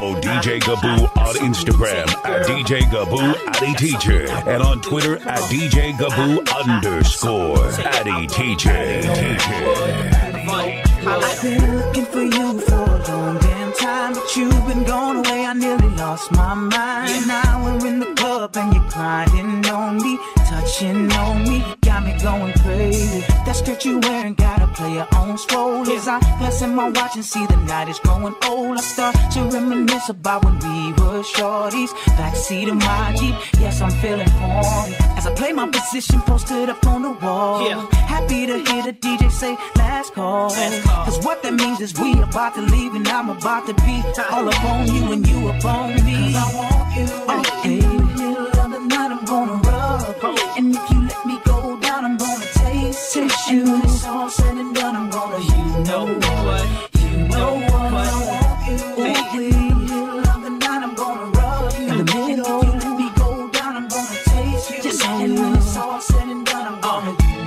Follow DJ Gaboo on Instagram at DJ Gaboo Addy Teacher and on Twitter at DJ Gaboo _ Addy Teacher. I've been looking for you for a long damn time, but you've been gone away. I nearly lost my mind. Now we're in the club and you're grinding on me, touching on me, got me going crazy. That skirt you wearing gotta play your own swole. As I glance at my watch and see the night is growing old, I start to reminisce about when we were shorties. Backseat of my Jeep, yes, I'm feeling horny as I play my position posted up on the wall. Happy to hear the DJ say last call, cause what that means is we about to leave and I'm about to be all up on you and you up on me. Cause I want you, baby. In the middle of the night I'm gonna rub, and if you let me go down I'm gonna taste you. And when it's all said and done I'm gonna, you know what, you know what I want you, baby. In the middle of the night I'm gonna rub you, in the middle. And if you let me go down I'm gonna taste you. Just and when it's all said and done I'm gonna,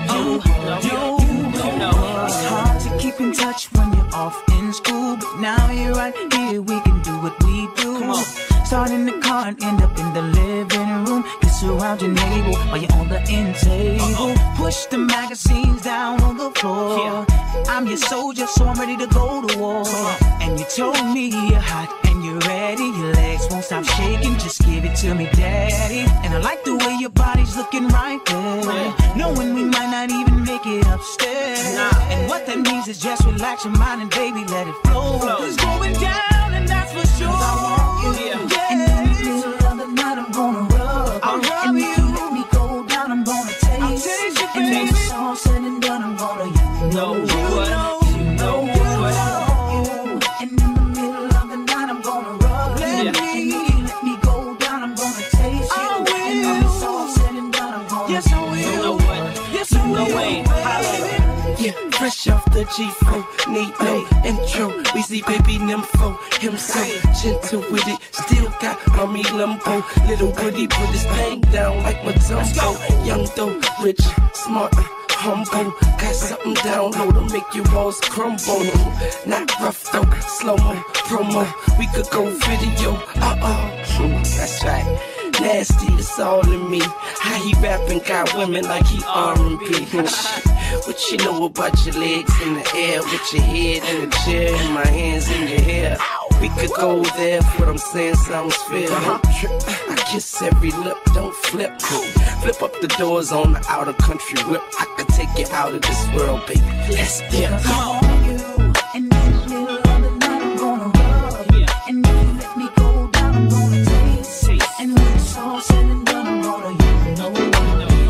you know. It's hard to keep in touch when you're off in school, but now you're right here, we can do what we do. Start in the car and end up in the living room. Kiss around your navel while you're on the end table. Push the magazines down on the floor. I'm your soldier, so I'm ready to go to war. And you told me you're hot and you're ready. Your legs won't stop shaking, just give it to me, daddy. And I like the way your body's looking right there, knowing we might not even make it upstairs. And what that means is just relax your mind and baby let it flow. It's going down and that's for sure. I want you, and in the middle of the night I'm gonna rub, and if you let me go down I'm gonna taste you, and when it's all said and done I'm gonna, you know what, you know what. And in the middle of the night I'm gonna rub, and if you let me go down I'm gonna taste you, and when it's all said and done I'm gonna, yes I will, you know what, yes I will. Yeah, fresh off the G4, need no intro. We see baby nympho, him so gentle with it. Still got mommy lumbo. Little Woody put his thing down like Matumbo. Young though, rich, smart, humble. Got something down low to make your walls crumble. Not rough though, slow-mo, promo. We could go video, that's right. Nasty, it's all in me. How he rapping got women like he R&B. What you know about your legs in the air, with your head in the chair and my hands in your hair? We could go there, what I'm saying sounds fair. I kiss every lip, don't flip. Flip up the doors on the outer country whip. I could take you out of this world, baby. Let's dip. Come on. And in the middle of the night I'm gonna rub, and if you let me go down I'm gonna taste. And when it's all said and done I'm gonna, you know what.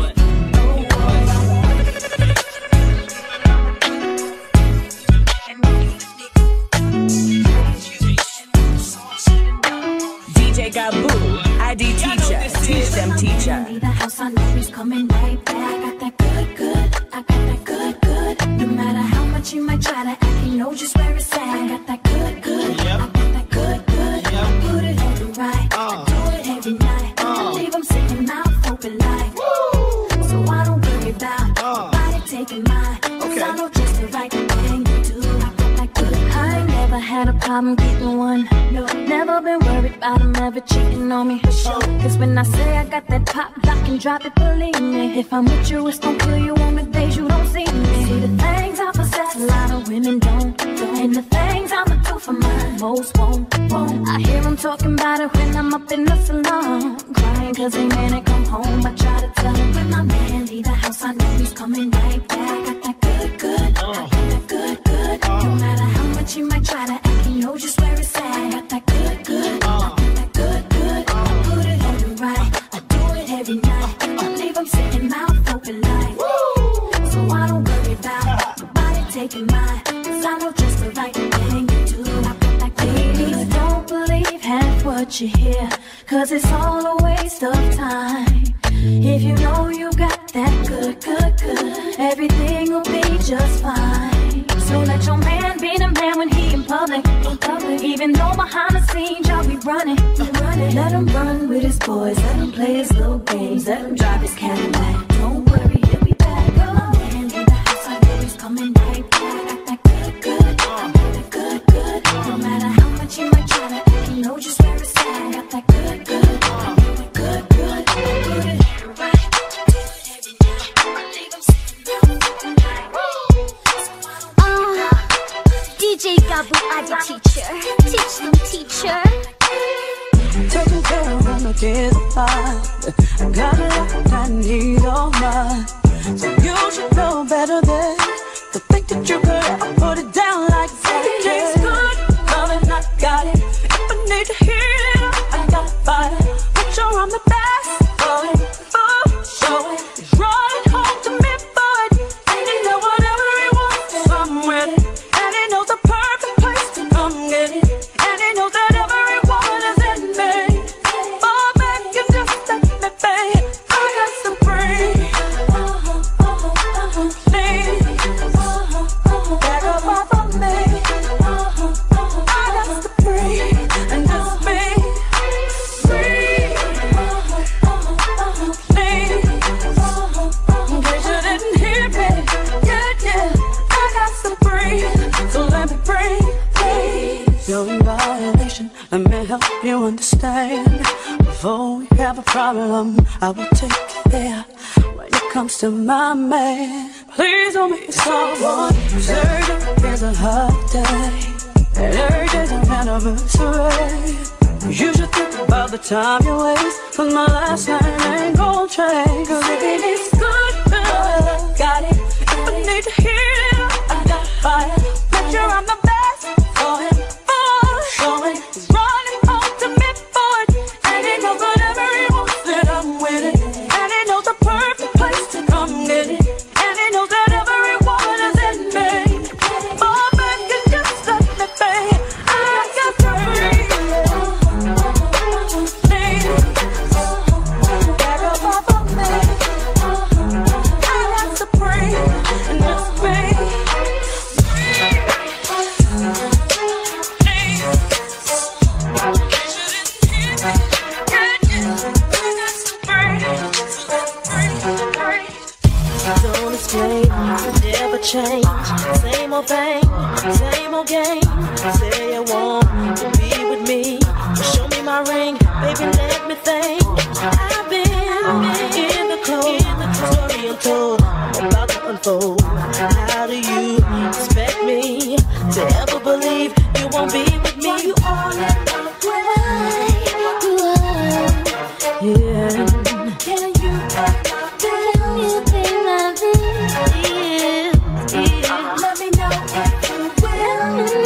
Gaboo, Addy Teacher, teach them teacher. The house I know he's coming right back. I got that good, I got that good. No matter how much you might try to act, he knows just where it's at. I got that good, I got that good. I put it on the right, I do it every night. I leave him sitting mouth open like, so I don't worry about nobody taking mine. Cause I know just the right thing to do. I got that good. I ain't never had a problem getting one. No, never been worried about him ever cheating on me for sure. Cause when I say I got that pop, lock and drop it, believe me. If I'm with you, it's gon' kill you on the days you don't see me. See the things I possess, a lot of women don't. And the things I'ma do for mine, most won't. I hear them talking about it when I'm up in the salon, crying cause they man ain't come home. I try to tell him when my man leave the house, I know he's coming right back. I got that good, I got that good. No matter how much you might try to act, you know just where it's at. I got that good, I got that good. I put it on the right, I do it every night. I leave them sitting mouth open like, so I don't worry about nobody taking mine. Cause I know just the right thing to do. I got that good. Please don't believe half what you hear, cause it's all a waste of time. If you know you got that good, everything will be just fine. So let your man be the man when he in public. Even though behind the scenes y'all be running. Let him run with his boys, let him play his little games, let him drive his Cadillac. Don't worry, he'll be back. Come on, man, in the house I know he's coming right back. Got that good, I got that good. No matter how much you might try to act, you know Teach them, teacher. Taking care of when the kids are fine. I got a lot I need all mine. So you should know better than to think that you could ever put it down like that. It tastes good, loving, I got it. If I need to hear it, I gotta fight it. Make sure I'm the best for it. Oh, show it. He's running home to me for it. And he know whatever he wants, I'm with it. And he knows the perfect place to come get it. And he knows that everyone is in me. Oh, man, you just let me be. I got some free. Back up off of me. I got some free. And just me. Free. In case you didn't hear me. Yeah. I got some free. So let me free. You're in violation, let me help you understand. Before we have a problem, I will take you there. When it comes to my man, please don't be someone who's urgent. It's a holiday, and every day's an anniversary. You should think about the time you waste, cause my last name ain't gon' change. Cause if it is good, got it. If I need to hear it, I got fire. Make sure I'm the best for him. He's running home to me for it. And he knows whatever he wants that I'm with it. And he knows the perfect place to come get it. And he knows that everyone is in me. Oh, man, you just let me be. I got free. Back up off of me. I got some free. And that's me. Don't explain, never change. Same old thing, same old game. Say you want to be with me, show me my ring, baby, let me think. I've been in the cold, story untold, I'm about to unfold. How do you expect me to ever believe you won't be with me? You all in my way. Yeah. Can you be my let me know if you will.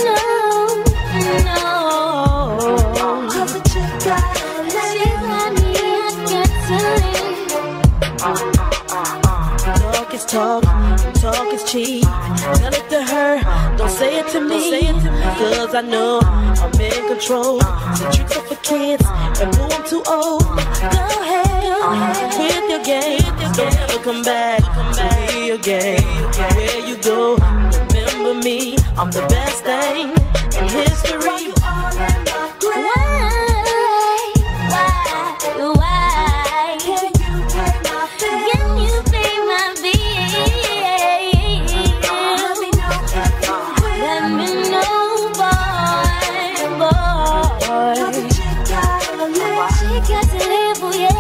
No. Cause the chick got me, I talk is talk, talk is cheap. Tell it to her, don't say it to me. Cause I know I'm in control. The tricks are for kids, and boo, I'm too old. Go ahead with your game. Don't ever come back to me again. Where you go, remember me. I'm the best thing in history. You all in my why? Can you pay my bill? Can you pay my bill? Let me know if you will. Let me know, boy. Cause the chick gotta live. She got to live, oh yeah.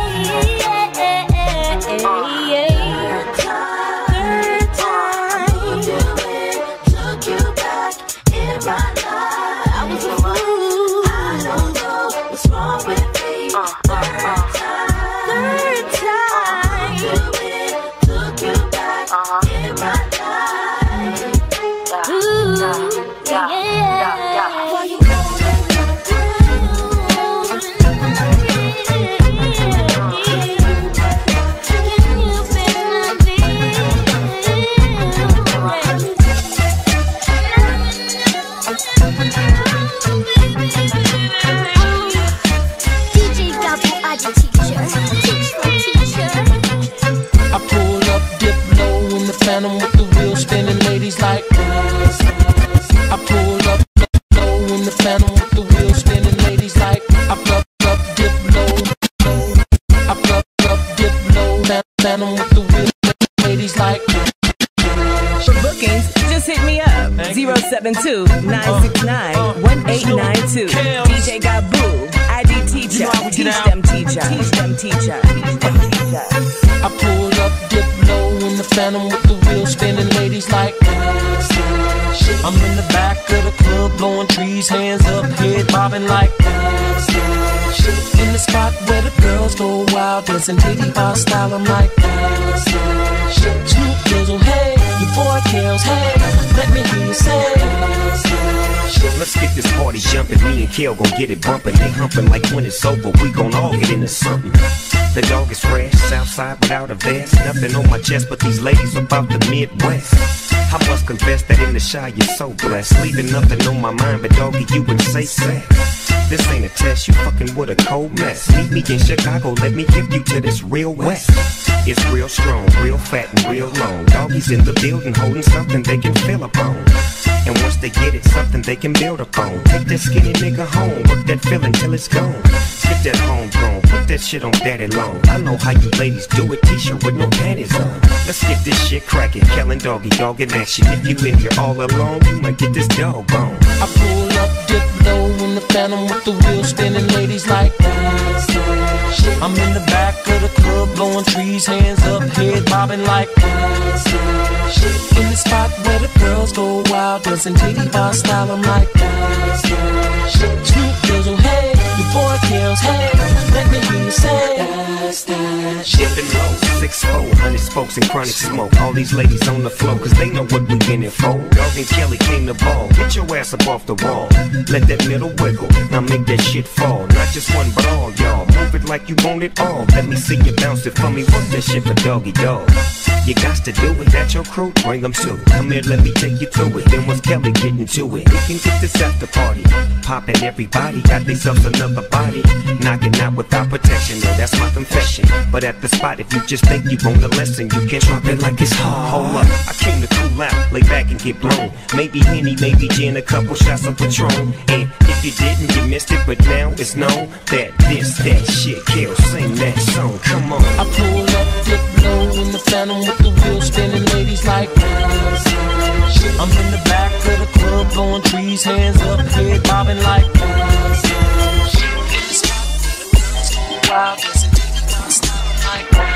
Third time, took you back in my life. I was a fool. I don't know what's wrong with me. Third time, took you back in my life. Ooh, yeah. Why you Phantom with the wheel spinning, ladies like this. I pull up low in the Phantom with the wheel spinning, ladies like I plug up, dip low. I plug up, dip low. Phantom with the wheel, ladies like this. For bookings, just hit me up 072-969-1892. DJ Gaboo, ID teacher. Teach them teacher. Teach them teacher. I pull up, dip low in the Phantom with the wheel spinning, ladies like this. I'm in the back of the club, blowing trees, hands up, head bobbing like that. In the spot where the girls go wild, dancing Diddy my style, I'm like that. Snoop Dizzle, hey, your boy Kells, hey, let me hear you say. Let's get this party jumping, me and Kel gon' get it bumping. They humping like when it's over, we gon' all get into something. The dog is fresh, Southside without a vest. Nothing on my chest but these ladies about the Midwest. I must confess that in the shy you're so blessed. Leaving nothing on my mind but doggy, you would say sex. This ain't a test, you fucking with a cold mess. Meet me in Chicago, let me give you to this real west. It's real strong, real fat and real long. Doggies in the building holding something they can feel upon. And once they get it, something they can build upon. Take that skinny nigga home, work that feeling till it's gone. Get that homegrown, put that shit on daddy long. I know how you ladies do it, t-shirt with no panties on. Let's get this shit cracking, Kel and Doggy, dog in action. If you in here all alone, you might get this dog bone. I pull up, dip low in the Phantom with the wheels spinning, ladies like that. I'm in the back of the club, blowing trees, hands up, head bobbing like that. In the spot where the girls go wild, dancing Diddy my style, I'm like that. Snoop Dizzle, hey, your boy Kells, hey, let me hear you say. That's that. Shipping low, 6'4", 100 spokes and chronic smoke. All these ladies on the floor, cause they know what we in it for. Dog and Kelly came to ball, get your ass up off the wall. Let that middle wiggle, now make that shit fall. Not just one, but all y'all. Move it like you want it all. Let me see you bounce it for me, work that shit for Doggy Dog. You got to do it, that your crew, bring them too. Come here, let me take you through it. Then once Kelly get into it, we can get this after party. Poppin' everybody, got themselves another body. Knocking out without protection, no, that's my confession. But at the spot, if you just think you want a lesson, you can drop it like it's hard. Hold up, I came to cool out, lay back and get blown. Maybe Henny, maybe gin, a couple shots of Patron. And if you didn't, you missed it, but now it's known that this, that shit, Kel, sing that song, come on. I pull up, dip low in the Phantom with the wheels spinning, ladies like that. I'm in the back of the club, blowing trees, hands up, head bobbing like that. In the spot where the girls go wild, dancing Diddy my style, I'm like that.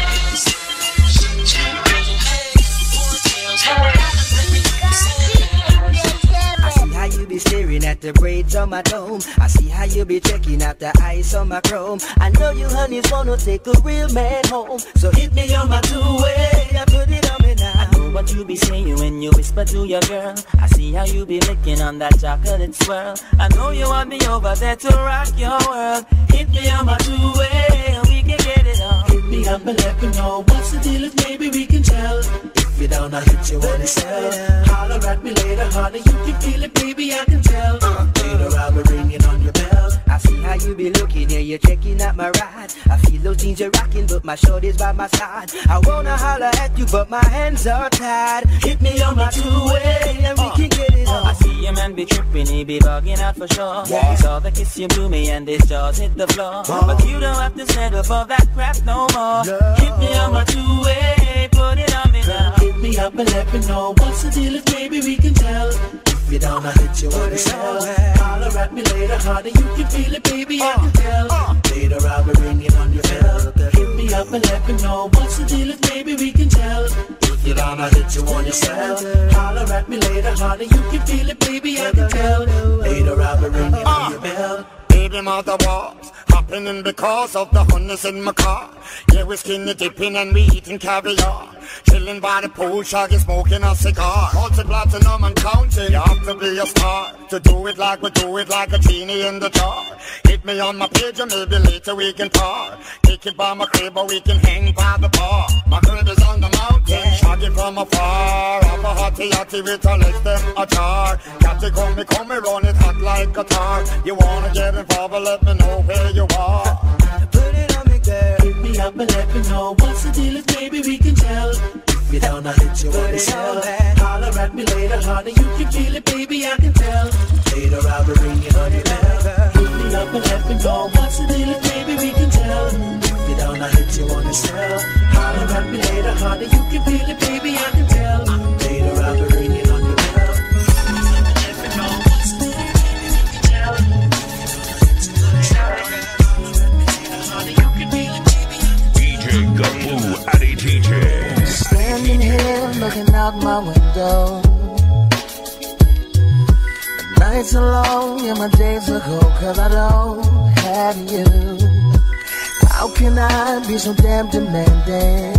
I see how you be staring at the braids on my dome. I see how you be checking out the ice on my chrome. I know you honeys wanna take a real man home, so hit me on my two-way, I put it on me now. I know what you be saying when you whisper to your girl. I see how you be licking on that chocolate swirl. I know you want me over there to rock your world. Hit me on my two-way, and we can get it on. Hit me up and let me know what's the deal, if maybe we can tell. If you don't, I hit you on the cell. Holler at me later, honey, you can feel it, baby, I can tell. Later I'll be ringing on your bell. I see how you be looking here, you're checking out my ride. I feel those jeans you're rocking, but my shorty's by my side. I wanna holler at you, but my hands are tied. Hit me on my two-way, and we can get it on. I see your man be tripping, he be bugging out for sure. Yeah. He saw the kiss you blew me, and his jaws hit the floor. But you don't have to settle for that crap no more. Hit me on my two-way, put it on me now. Hit me up and let me know what's the deal, if maybe we can tell. If you don't, I hit you on the cell. Holler at me later, honey, you can feel it, baby, I can tell. Later I'll be ringing on your bell. Hit me up and let me know what's the deal, if maybe we can tell. If you don't, I hit you on your cell. Holler at me later, honey, you can feel it, baby, I can tell. Later I'll be ringing on your bell. Baby mother was happening because of the honeys in my car. Yeah, we skinny dipping and we eating caviar. Chilling by the pool, shaggy smoking a cigar. Multi-platinum and counting, you have to be a star. To do it like we do it, like a genie in the jar. Hit me on my page and maybe later we can par. Kick it by my crib or we can hang by the bar. My crib is on the mountain, shaggy from afar. Up a hottie hottie with her legs them ajar. Catty come me run it hot like a tar. You wanna get involved, let me know where you are. Put it on me, girl. Hit me up and let me know what's the deal, if maybe we can tell. If you don't, I hit you on the cell. Holler at me later, honey, you can feel it, baby, I can tell. Later I'll be ringing on your bell. Hit me up and let me know what's the deal, if maybe we can tell. If you don't, I hit you on the cell. Holler at me later, honey, you can feel it, baby, I can tell. Later I'll be ringing on your bell. Let me know what's the deal, baby, we can tell. DJ Gaboo Addy Teacher. Standing here looking out my window, nights are long and my days are cold, 'cause I don't have you. How can I be so damn demanding?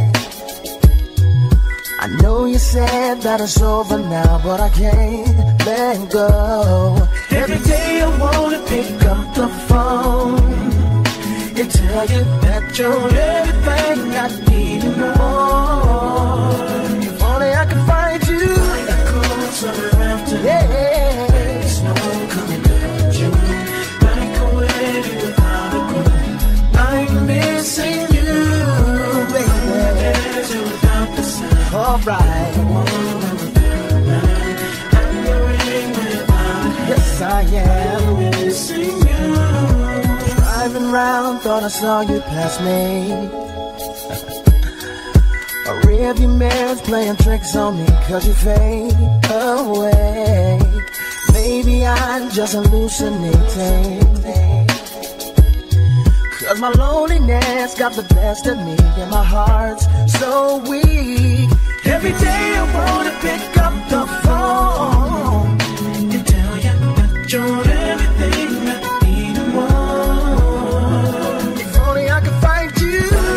I know you said that it's over now, but I can't let go. Every day I wanna pick up the phone and tell you that you're everything I need and more. If only I could find you. Summer afternoon, there's no one coming down June. Like a wedding without a groom. I'm missing you, baby. There's you without the sun. Alright. I'm the ring without a hand. Yes, I am missing you. Driving round, thought I saw you pass me. A rearview mirror's playing tricks on me, 'cause you fade away. Maybe I'm just hallucinating, 'cause my loneliness got the best of me and my heart's so weak. Every day I wanna pick up the phone and tell you that you're everything I need and more. If only I could find you.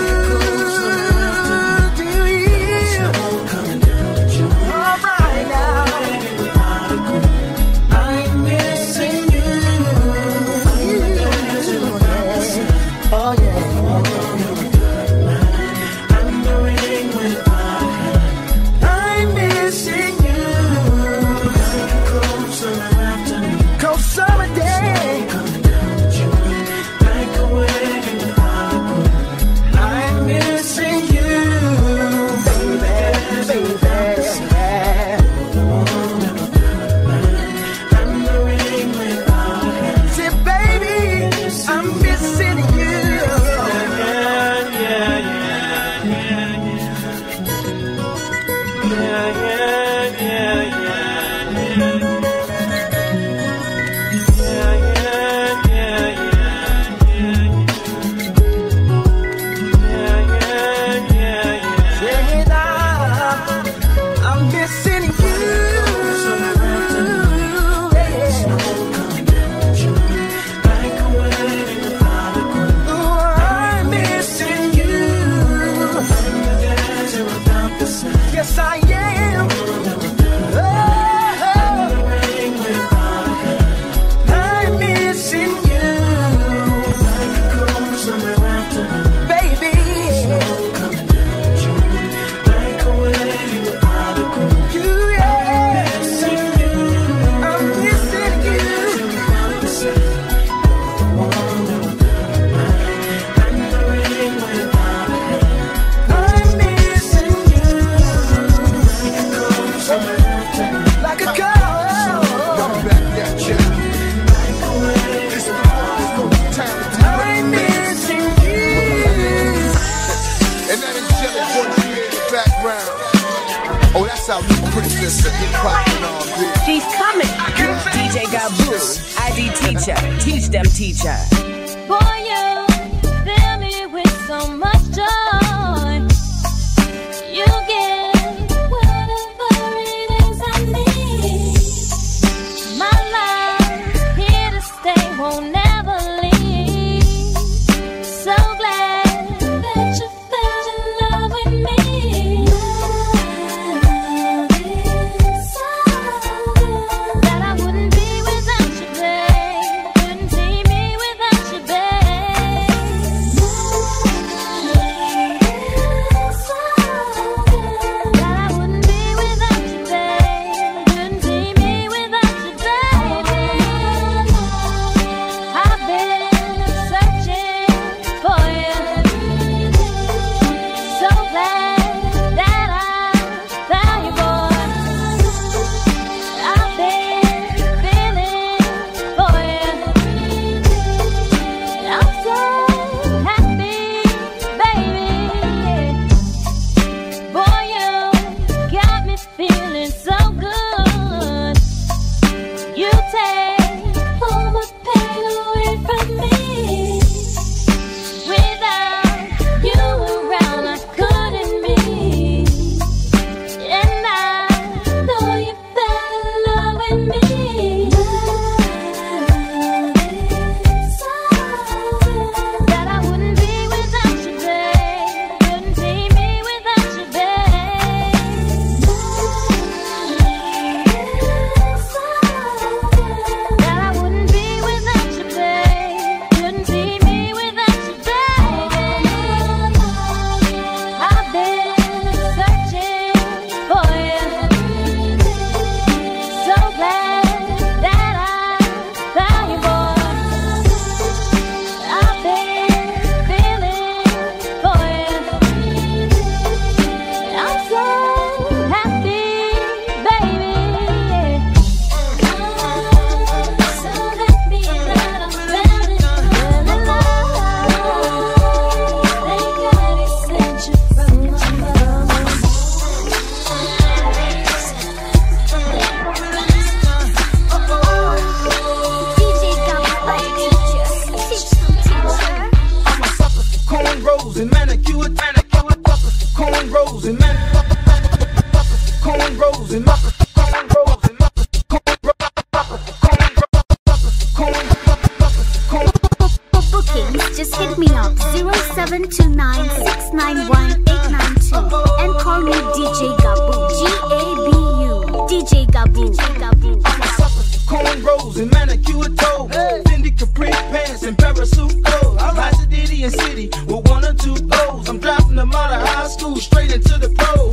She's coming. DJ Gaboo, ID teacher, teach them teacher. Boy, you fill me with so much joy. You get whatever it is I need. My love, here to stay, won't never leave. So glad that you fell in love with me. 729-691-892 and call me DJ Gabu. G-A-B-U. DJ Gabu. I'm a sucker for cornrows and manicure toes, Fendi Capri pants and parasuit clothes. I ride to Diddy and City with 1 or 2 O's. I'm dropping them out of high school straight into the pros.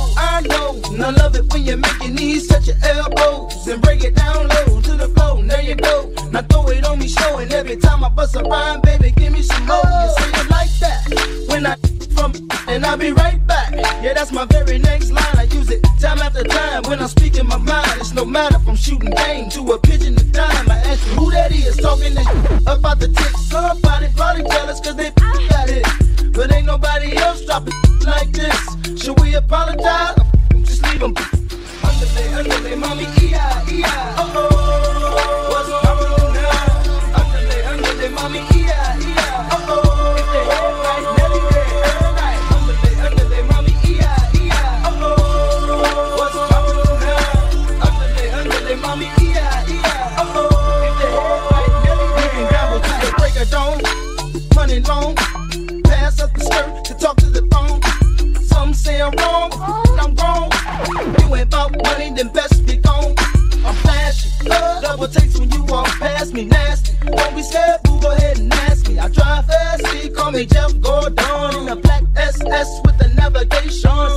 I know, and I love it when you make your knees touch your elbows and break it down low to the floor. There you go. Now throw it on me slow, and every time I bust a rhyme, baby, give me some more. You say it like that when I from, and I'll be right back. Yeah, that's my very next line. I use it time after time when I'm speaking my mind. It's no matter from shooting game to a pigeon to dime. I ask you who that is talking this about the tick. Somebody probably jealous cause they got it, but ain't nobody else dropping like this. Should we apologize? Just leave them underlay, mommy, E-I. Uh-oh, what's poppin' now? Underlay, mommy, E-I. Uh-oh, if they head right, Nelly red, every night. Underlay, mommy, E-I. Uh-oh, what's poppin' now? Underlay, mommy, E-I. Uh-oh, if they head right, Nelly red. We can dabble to the break of dawn, money long, pass up the skirt to talk to the phone. Some say I'm wrong, I'm wrong. You ain't about money, then best be gone. I'm flashing, double takes when you walk past me, nasty. Don't be scared, boo, go ahead and ask me. I drive fast, see, call me Jeff Gordon in a black SS with the navigation.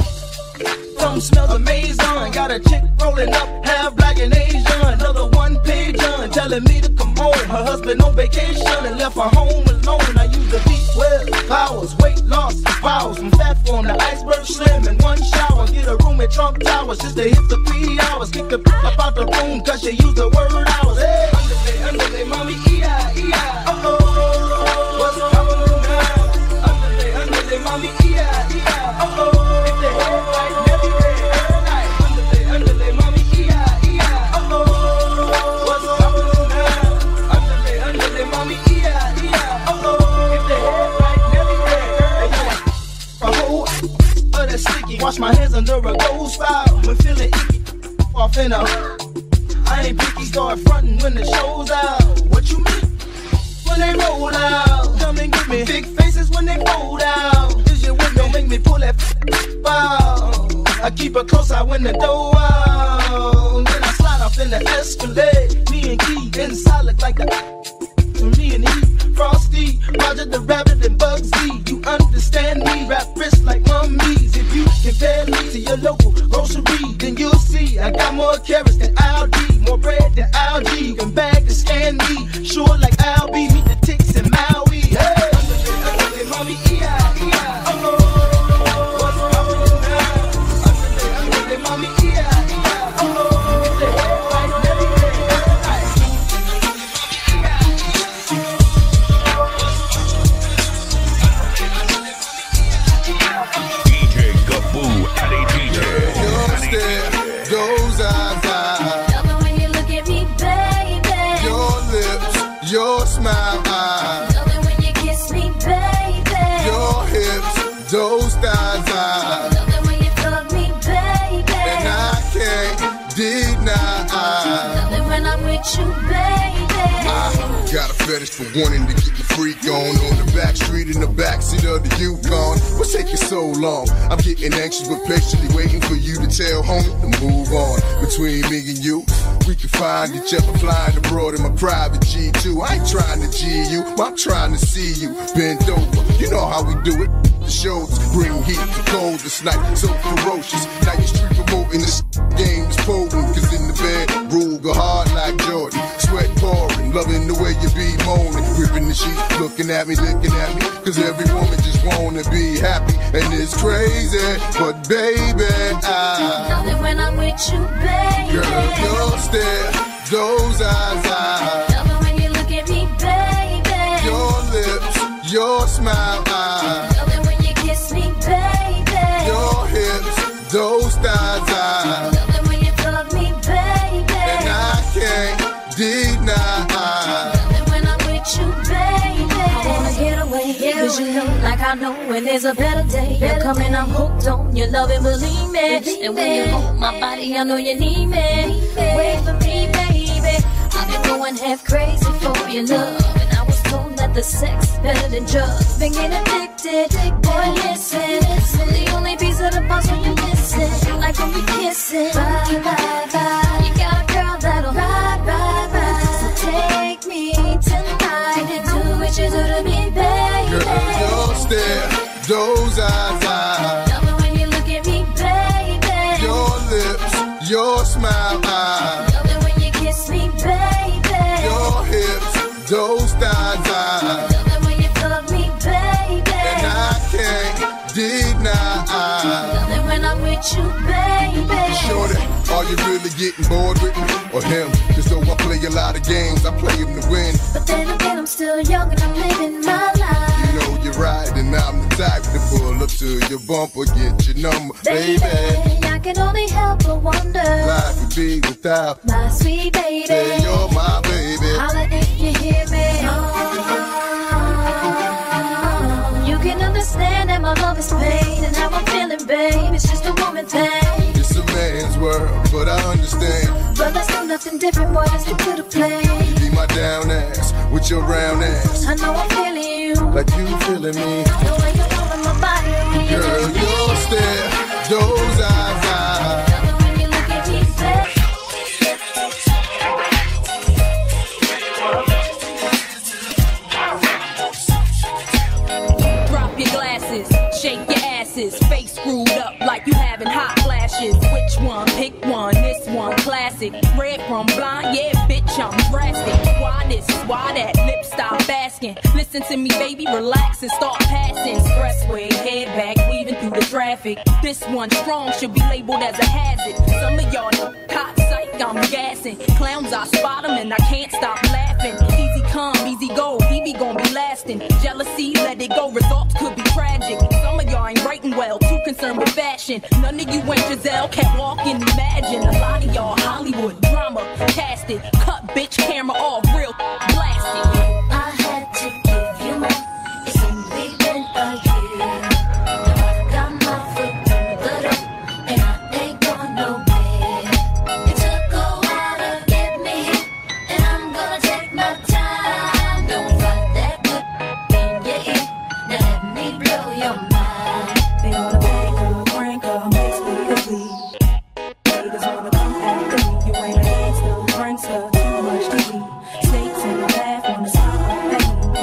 Something smells amazing. Got a chick rolling up, half black and Asian. Another one-page on, telling me to come home. Her husband on vacation and left her home alone. I use the beat well, powers, weight loss, powers from fat form to iceberg slim in one shower. Get a room at Trump Towers just to hit for 3 hours. Kick the up out the room cause she used the word hours. Hey, underlay, mommy, E-I. Uh-oh, what's poppin' now? Underlay, mommy, E-I. Uh-oh, if they head right, Nelly red, every night. Underlay, mommy, E-I. Uh-oh, what's poppin' now? Underlay, mommy, E-I. Uh-oh, if they head right, Nelly red, every night. A whole of that sticky, wash my hands under a gold spout. When feeling icky, off in a I ain't picky, start frontin' when the show's out. What you mean? When they roll out, come and get me. Big faces when they fold out. Is your window make me pull that out? I keep it close out when the door out. Then I slide off in the Escalade. Me and Key inside look like the for me and he. Frosty, Roger the Rabbit and Bugsy. You understand me? Rap wrist like mummies. If you compare me to your local grocery, then you'll see I got more carrots than Aldi, more bread than Algie. And bag to scan me, sure like Albie. Meet the ticks in Maui. Hey, underlay, mommy, E-I. Uh-oh, what's poppin' now? Underlay, mommy, E-I. Uh-oh, if they head right, Nelly red, every night. DJ Gabu, Addy DJ. Those eyes, Love it when you look at me, baby. your lips, your smile, Love it when you kiss me, baby. your hips, those thighs, Love it when you fuck me, baby. and I can't deny. Love it when I'm with you, baby. I got a fetish for wanting to get the freak on the back street in the backseat of the Yukon. What's taking so long? I'm getting anxious but patiently waiting for you to tell homie to move on. Between me and you, we can find each other flying abroad in my private G2. I ain't trying to G you, I'm trying to see you bend over. You know how we do it. The shows bring heat to cold this night, so ferocious. Now you street promoting this game is potent. Cause in the bed, rule go hard like Jordan. Sweat pouring, loving the way you be moaning. Gripping the sheet, looking at me. Cause every woman just wanna be happy. And it's crazy, but baby, Love it when I'm with you, baby. girl, your stare, those eyes, Love it when you look at me, baby. your lips, your smile, Love it when you kiss me, baby. your hips, those thighs, Love it when you fuck me, baby. and I can't deny. Love it when I'm with you, baby. I wanna get away, cause you know, like I know when there's a better day. You're coming, I'm hooked on your love and believe me. And when you hold my body, I know you need me. Wait for me, baby. I've been going half crazy for your love, and I was told that The sex better than drugs. Been getting addicted. Boy, listen. The only piece of the puzzle you're missing. Like when we kissing. Bye, bye, bye. You got a girl that'll ride, ride, ride. So take me tonight and do what you do to me, baby. Girl, your stare, those eyes. Love it when you look at me, baby. Your lips, your smile, Love it when you kiss me, baby. Your hips, those thighs, Love it when you fuck me, baby. And I can't deny. Love it when I'm with you, baby. Shorty, are you really getting bored with me or him? Cause though I play a lot of games, I play them to win. But then again, I'm still young and I'm living my life. You know you're right, and I'm the type to pull up to your bumper, get your number, baby. I can only help but wonder. Life would be without my sweet baby. Say you're my baby. Holla if you hear me. You can understand that my love is pain and how I'm feeling, babe. It's just a woman thing. It's a man's world, but I understand. But there's still nothing different, boy, that's the good of play. You be my down ass with your round ass. I know I'm feeling you, like you feeling me. The way you're moving my body, girl, your stare, those eyes. Love it when you look at me, babe. Drop your glasses, shake your asses, face screwed up like you having hot flashes. Which one? Pick one. This one classic. Red from blind, yeah, bitch, I'm drastic. Why this? Why that? Lip stop basking. Listen to me, baby, relax and start passing. Expressway, head back, weaving through the traffic. This one strong should be labeled as a hazard. Some of y'all know, hot psych, I'm gassing. Clowns, I spot them and I can't stop laughing. Easy come, easy go, he be gon' be lasting. Jealousy, let it go, results could be tragic. Some of y'all ain't writing well, too concerned with fashion. None of you ain't Giselle, can't walk and imagine. A lot of y'all Hollywood drama, cast it. Cut bitch camera off, real blasted. I had to give you more. It's only been a year. Now I got my foot in the door, and I ain't going nowhere. It took a while to get me here, and I'm gonna take my time. Don't fight that good in your ear. Now let me blow your mind. They wanna bang her, crank her, makes me a bleed. Haters wanna come after me. You ain't a gangster, prankster, too much to eat. Snakes in the bath, wanna stop my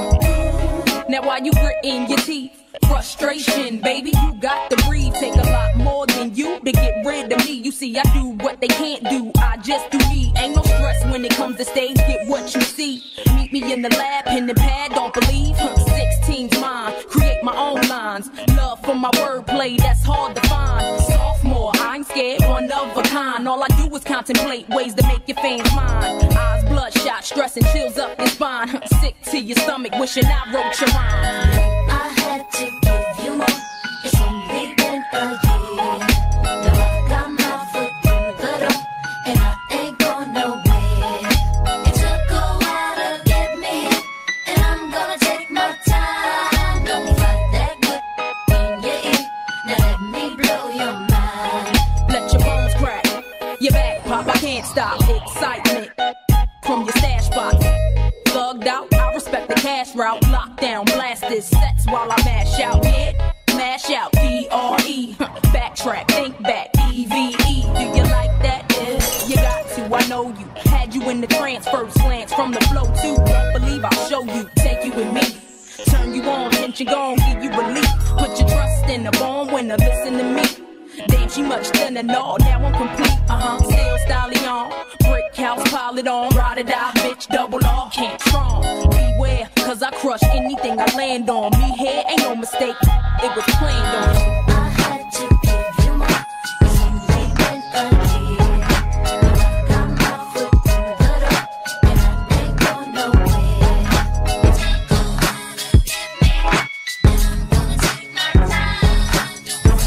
pain. Now while you gritting your teeth, frustration, baby, you got to breathe. Take a lot more than you to get rid of me. You see, I do what they can't do, I just do me. Ain't no stress when it comes to stage, get what you see. Meet me in the lab, pen and pad, don't believe. 16's mine, create my own lines. Love for my wordplay, that's hard to find. Sophomore, I ain't scared, one of a kind. All I do is contemplate ways to make your fans mine. Eyes bloodshot, stress and chills up your spine. Sick to your stomach, wishing I wrote your rhyme. I had to give you more. It's only been a year. Now I got my foot in the door, and I ain't going nowhere. It took a while to get me here, and I'm gonna take my time. Don't fight that good in your ear. Now let me blow your mind. Let your bones crack, your back pop, I can't stop. Excitement from your stash box. Thugged out, I respect the cash route. Lockdown, blast this sets while I mash out. Yeah, mash out, D-R-E. Backtrack, think back, E-V-E. Do you like that? Yeah, you got to, I know you. Had you in the trance, first glance from the flow too. Don't believe I'll show you, take you with me. Turn you on, tension gone, give you relief. Put your trust in the born winner, listen to me. Damn, she much thinner, no, now I'm complete. Still styling on, brick house, pile it on. Ride or die, bitch, double R, can't strong. Beware, cause I crush anything I land on. Me here ain't no mistake, it was planned on. I had to give you more. It's only been a year. Now I got my foot in the door, and I ain't going nowhere. It took a while to get me, and I'm gonna take my time.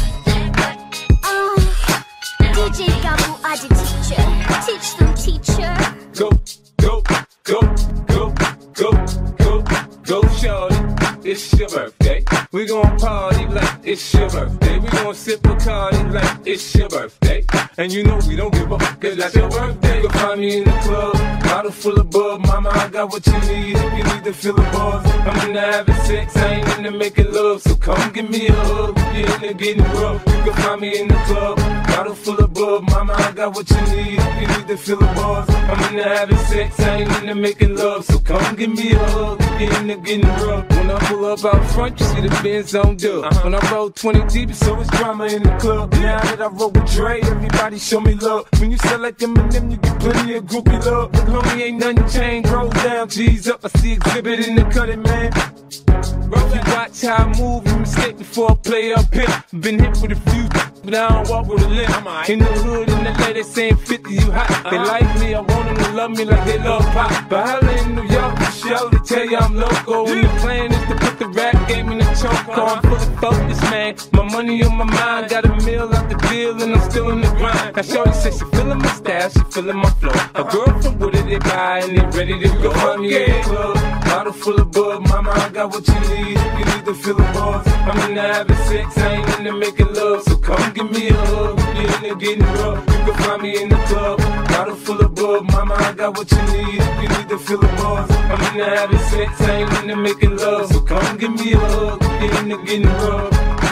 DJ Gabu, I the teacher. Teach them, teacher. Go, go, go, go, go, go, go, shorty. it's your birthday. We gon' party like it's your birthday. We gon' sip Bacardi like it's your birthday. And you know we don't give up, cause that's your birthday. You'll find me in the club, bottle full of bub. Mama, I got what you need if you need to feel the buzz. I'm into having sex, I ain't into making love. So come give me a hug, if you're into getting rough. You can find me in the club, bottle full of bub. Mama, I got what you need if you need to feel the buzz. I'm into having sex, I ain't into making love. So come give me a hug, if you're into getting rough. When I pull up out front, you see the Benz on dub. When I roll 20 deep, so it's drama in the club. Now that I roll with Dre, everybody show me love. When you sell like Eminem, you get plenty of groupie love. But homie, ain't nothing changed. Rolls down, G's up. I see exhibit in the cutting, man. Bro, you watch how I move, you mistake before I play up here. Been hit with a few, but I don't walk with a limp. In the hood, in the LA, they saying 50, you hot. They like me, I want them to love me like they love pop. But holla in New York, for show, they tell you I'm loco. And the plan is to put the rap game in the choke. I'm fully focused, man. My money on my mind, got a meal out the deal, and I'm still in the grind. Now shorty says she feeling my style, she feeling my flow. A girl from Wooded, they buy, and they ready to go. Find me in the club, bottle full of bub. Mama, I got what you need if you need to feel the buzz. I'm into having sex, I ain't into making love. So come give me a hug, if you're into getting rough. You can find me in the club, bottle full of bub. Mama, I got what you need if you need to feel the buzz. I'm into having sex, I ain't into making love. So come give me a hug, if you're into getting rough.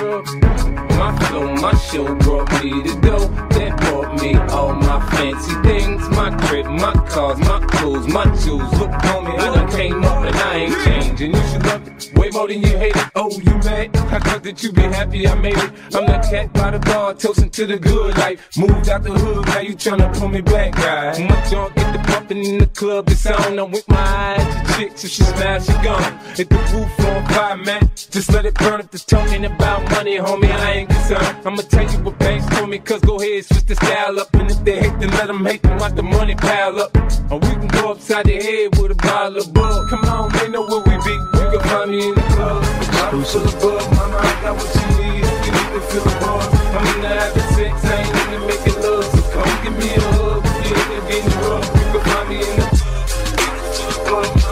My flow, my show brought me the dough that brought me all my fancy things. My crib, my cars, my clothes, my jewels. Look, homie, I done came up and I ain't changing. You should love it way more than you hate it. Oh, you mad? I thought that you be happy I made it. I'm that cat by the bar, toasting to the good life. Moved out the hood, now you tryna pull me back, guy. My junk get the pumping in the club, it's on. I'm with my eyes to chicks, if she smiles, she gone. Hit the roof on fire, man. Just let it burn if it's talking about money, homie, I ain't concerned. I'ma tell you what banks told me, cause go ahead, switch the style up. And if they hate, then let them hate, then watch the money pile up. Or we can go upside the head with a bottle of bug. Come on, they know where we be. You can find me in the club, bottle full of bug. Mama, I got what you need if you need to feel the buzz. I'm into having sex, I ain't into making love. So come give me a hug, if you're into getting rough. You can find me in the club, bottle full of bug.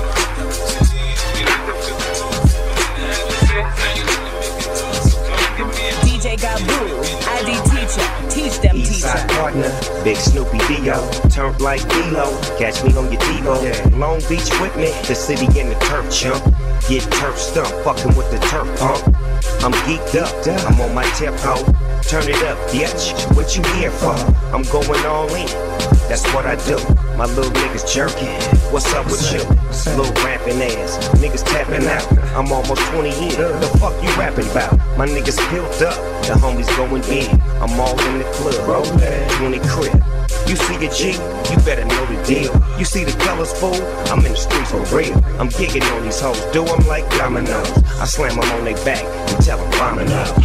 DJ Gaboo, ID teacher, teach them teacher. Eastside partner, Big Snoopy Dio, turned like D-Lo, catch me on your Devo. Long Beach with me, the city in the turf chump. Get turf stumped, fucking with the turf pump. I'm geeked up, I'm on my tempo. Turn it up, bitch, what you here for? I'm going all in, that's what I do. My little niggas jerking, what's up with you? Little rapping ass, niggas tapping out. I'm almost 20 in, the fuck you rapping about? My niggas built up, the homies going in. I'm all in the club, 20 crib. You see a G, you better know the deal. You see the colors, fool? I'm in the streets for real. I'm gigging on these hoes, do them like dominoes. I slam them on their back and tell them bombing up.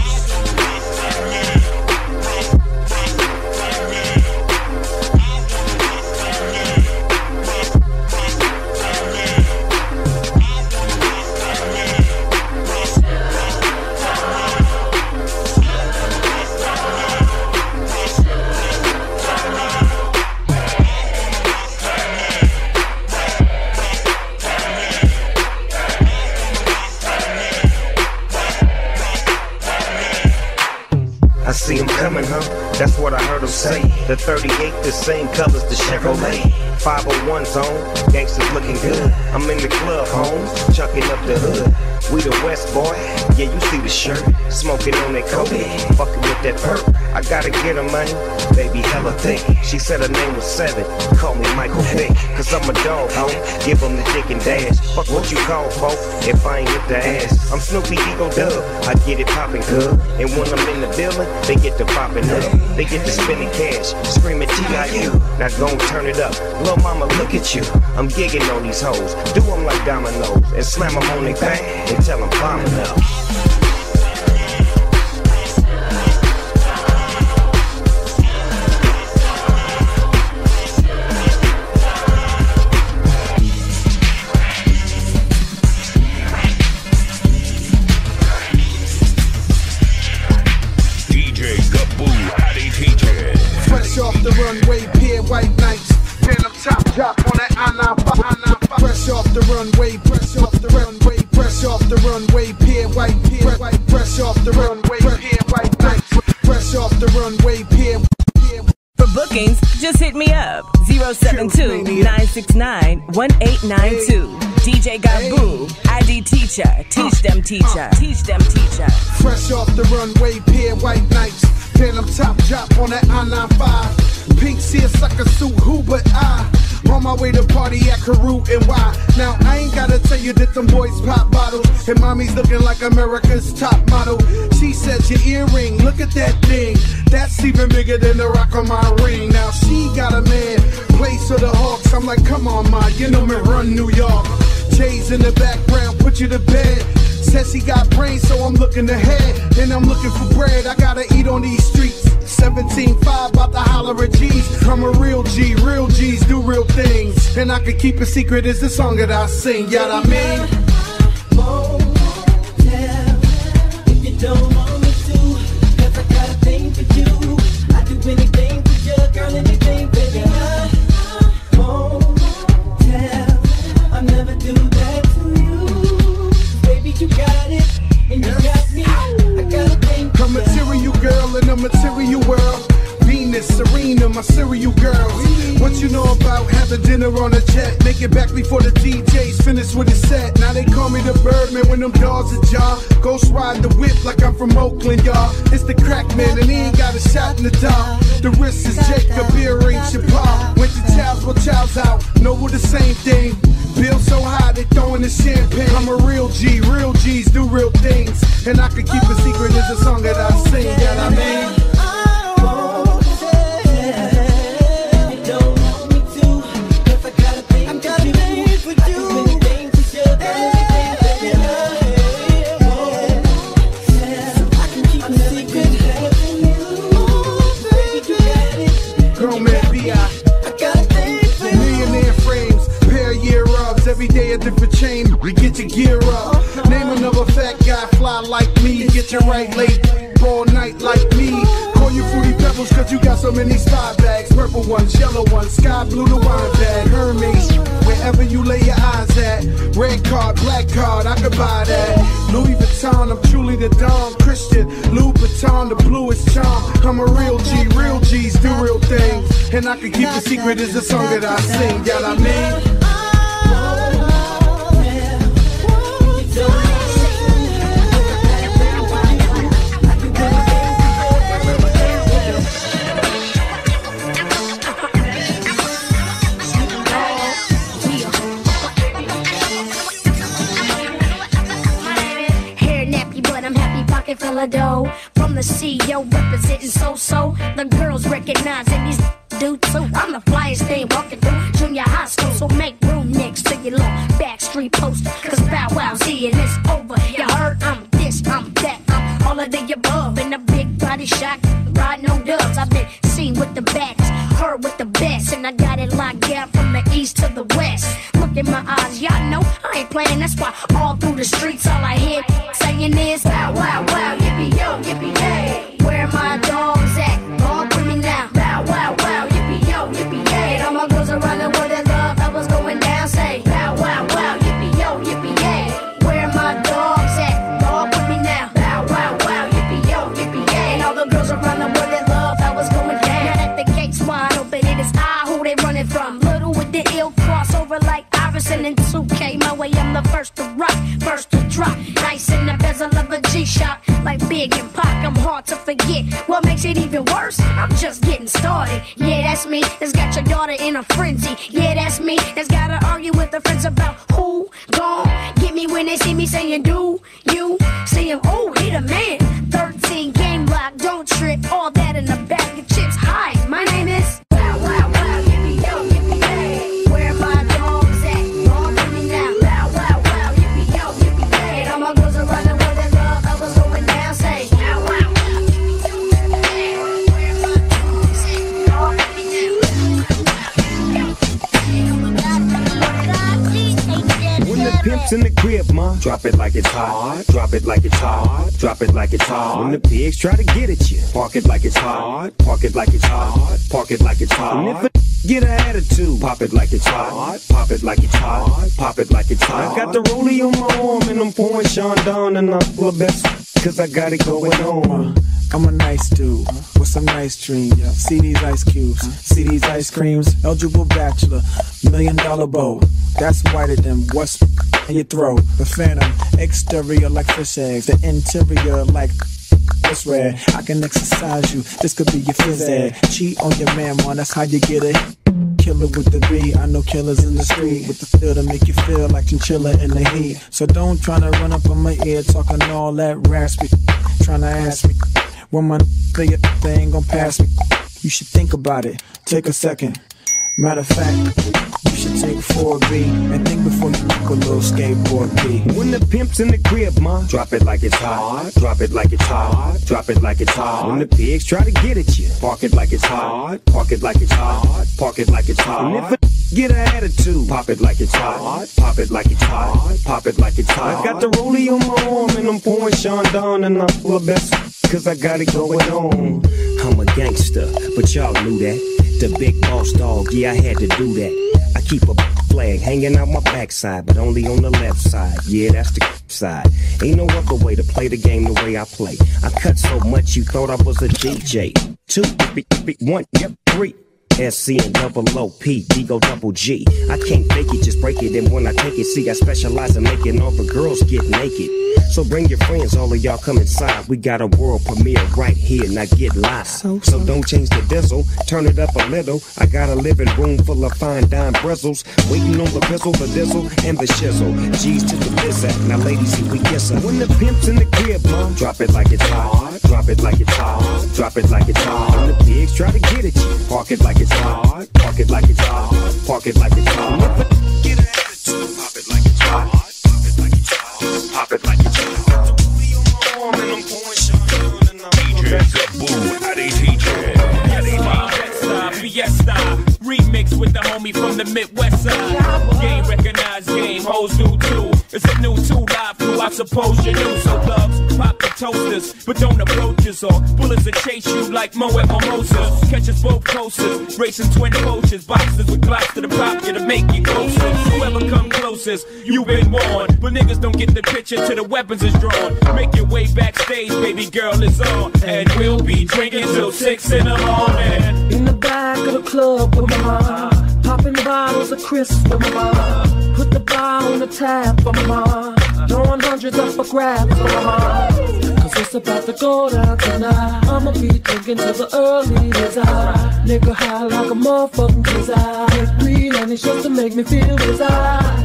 I see him coming, huh? That's what I heard him say. The 38, the same colors, the Chevrolet. 501 zone, gangsters looking good. I'm in the club, homes, chucking up the hood. We the West, boy, yeah, you see the shirt. Smoking on that coke, fucking with that perk. I gotta get her, man, baby hella thick. She said her name was Seven, call me Michael Vick. Cause I'm a dog, ho, give them the dick and dash. Fuck what you call, folk, if I ain't hit the ass. I'm Snoopy Ego Dub, I get it poppin' good. And when I'm in the building, they get to poppin' up. They get to spending cash, screaming T.I.U. Now gon' turn it up, lil' mama look at you. I'm gigging on these hoes, do them like dominoes. And slam them on their back, and tell them bombing up. Off the runway, pair white nights. Denim top drop on that I-95. Fresh off the runway, fresh off the runway, fresh off the runway, pier white, fresh off the runway, pier white nights, fresh off the runway, pier. For bookings, just hit me up 072-969-1892. DJ Gaboo, ID teacher, teach them teacher, teach them teacher. Fresh off the runway, pier white nights, Phantom top drop on that I-95. Pink seersucker suit, who but I? On my way to party at Karoo and Y. Now I ain't gotta tell you that them boys pop bottles, and mommy's looking like America's top model. She says your earring, look at that thing. That's even bigger than the rock on my ring. Now she got a man, plays for the Hawks. I'm like, come on, ma, you know me run New York. Jay's in the background, put you to bed. Says she got brains, so I'm looking ahead. And I'm looking for bread, I gotta eat on these streets. 17.5, about to holler at G's. I'm a real G, real G's do real things. And I could keep a secret, it's the song that I sing, yeah, I mean. If you don't want me to, 'cause I got a thing for you. I do anything for you, girl, anything for you. I'll never do that to you. Baby, you got it, and you got me. I got a thing for you. A material girl in a material world. Venus, Serena, my serial girls. What you know about having dinner on a jet? Make it back before the DJ's finished with his set. Now they call me the Birdman when them dogs are jar. Ghost ride the whip like I'm from Oakland, y'all. It's the crack man and he ain't got a shot in the dark. The wrist is Jacob, earring Chappelle. Went to Child's, well Child's out. No, we're the same thing. Bill so high, they throwing the champagne. I'm a real G, real G's do real things. And I can keep a secret, it's a song that I sing, that I mean. Every day a different chain, we get your gear up. Name another fat guy, fly like me. Get you right late, all night like me. Call you Fruity Pebbles cause you got so many spy bags. Purple ones, yellow ones, sky blue the wine bag. Hermes, wherever you lay your eyes at. Red card, black card, I could buy that. Louis Vuitton, I'm truly the Dom. Christian, Louis Vuitton, the bluest charm. I'm a real G, real G's do real things. And I can keep the secret, is the song that I sing, yeah, I mean. Full of dough from the CEO representing so the girls recognizing these dudes too. I'm the flyest thing walking through junior high school, so make room next to your little backstreet poster. Cause Bow Wow's here and it's over. You heard I'm this, I'm that, I'm all of the above. In a big body shot, riding on dubs. I've been seen with the bats, heard with the best, and I got it locked down from the east to the west. Look in my eyes, y'all know I ain't playing. That's why all through the streets all I hear saying is Bow Wow Wow, yippee yo, yippee yay. Where my dogs at? Walk with me now. Bow Wow Wow, yippee yo, yippee yay. All my girls around the world that love how what's going down. Say Bow Wow Wow, yippee yo, yippee yay. Where my dogs at? Walk with me now. Bow Wow Wow, yippee yo, yippee yay. And all the girls around the world that love how what's going down. Now that the gate's wide open, it is I who they running from. Little with the ill crossover like Iverson and 2K. My way, I'm the first to rock, first to drop. Nice in the bezel of a G-Shock, like Big and Pac. I'm hard to forget. What makes it even worse? I'm just getting started. Yeah, that's me. That's got your daughter in a frenzy. Yeah, that's me. That's gotta argue with her friends about who gon' get me when they see me saying, do you see him? Oh, he the man. 13 game lock, don't trip. All that in the bag of chips. Hi, my name is Wow Wow Wow. Yippee yo, yippee yay. Where my dogs at? Walk with me now. Wow Wow Wow. Yippee yo, yippee yay. And all my girls around the world that love how what's going down. Say Wow Wow Wow. Where my dogs at? Walk with me now. When the pimp's in the crib, ma, drop it like it's hot. Drop it like it's hot. Drop it like it's hot. When the pigs try to get at you, park it like it's hot. Park it like it's hot. Park it like it's hot. And if get an attitude. Pop it like it's hot, pop it like it's hot, pop it like it's hot. I got the rollie on my arm and I'm pouring Sean down and I'm full of best, cause I got it going on. I'm a nice dude with some nice dreams. See these ice cubes, see these ice creams. Eligible bachelor, $1 million bow. That's whiter than what's in your throat. The phantom, exterior like fish eggs, the interior like it's red. I can exercise you, this could be your phys ed. Cheat on your man, that's how you get it. Killer with the B, I know killers in the street with the feel to make you feel like chinchilla in the heat. So don't try to run up on my ear talking all that raspy, trying to ask me when my they ain't gon' pass me. You should think about it, take a second. Matter of fact, you should take 4B and think before you make a little skateboard B. When the pimp's in the crib, ma, drop it like it's hot, drop it like it's hot, drop it like it's hot. When the pigs try to get at you, park it like it's hot, park it like it's hot, park it like it's hot. And if a get an attitude, pop it like it's hot, pop it like it's hot, pop it like it's hot. I got the rollie on my arm and I'm pouring Sean down and I'm full of best, cause I got it going on. I'm a gangster, but y'all knew that. The big boss dog, yeah, I had to do that. I keep a flag hanging out my backside, but only on the left side. Yeah, that's the side. Ain't no other way to play the game the way I play. I cut so much you thought I was a DJ. 2, 1, yep, 3. SC and double OP, D-Go double G. I can't fake it, just break it. And when I take it, see, I specialize in making all the girls get naked. So bring your friends, all of y'all come inside. We got a world premiere right here, now get live. So don't change the diesel, turn it up a little. I got a living room full of fine dime bristles, waiting on the pistol, the diesel, and the shizzle. G's to the blizzard, now ladies, here we kiss her. When the pimp's in the crib, mom, drop it like it's hot, drop it like it's hot, drop it like it's hot. When the pigs try to get at you, park it like it's hot, park it like it's hot, park it like it's hot. Get an attitude, pop it like it's hot, pop it like it's hot, pop it like it's hot. DJ Gaboo, Addy DJ. Fiesta, remix with the homie from the Midwest side. Game recognized, game hoes do too. It's a new 2 live crew, I suppose you knew. So thugs, pop the toasters, but don't approach us, or bullets will chase you like Moet Mimosas. Catch us both closest, racing twin poachers, boxes with blocks to the pop you to make you closest. Whoever come closest, you been warned. But niggas don't get the picture till the weapons is drawn. Make your way backstage, baby girl is on, and we'll be drinking till 6 in the morning. In the back of the club with my mom, popping bottles of crisp with my mom. Put the bar on the tab for my mom, throwing hundreds up for grabs for my mom. Cause it's about to go down tonight. I'ma be drinking till the early desire. Nigga high like a motherfucking desire. Take 3 honeys just to make me feel desire.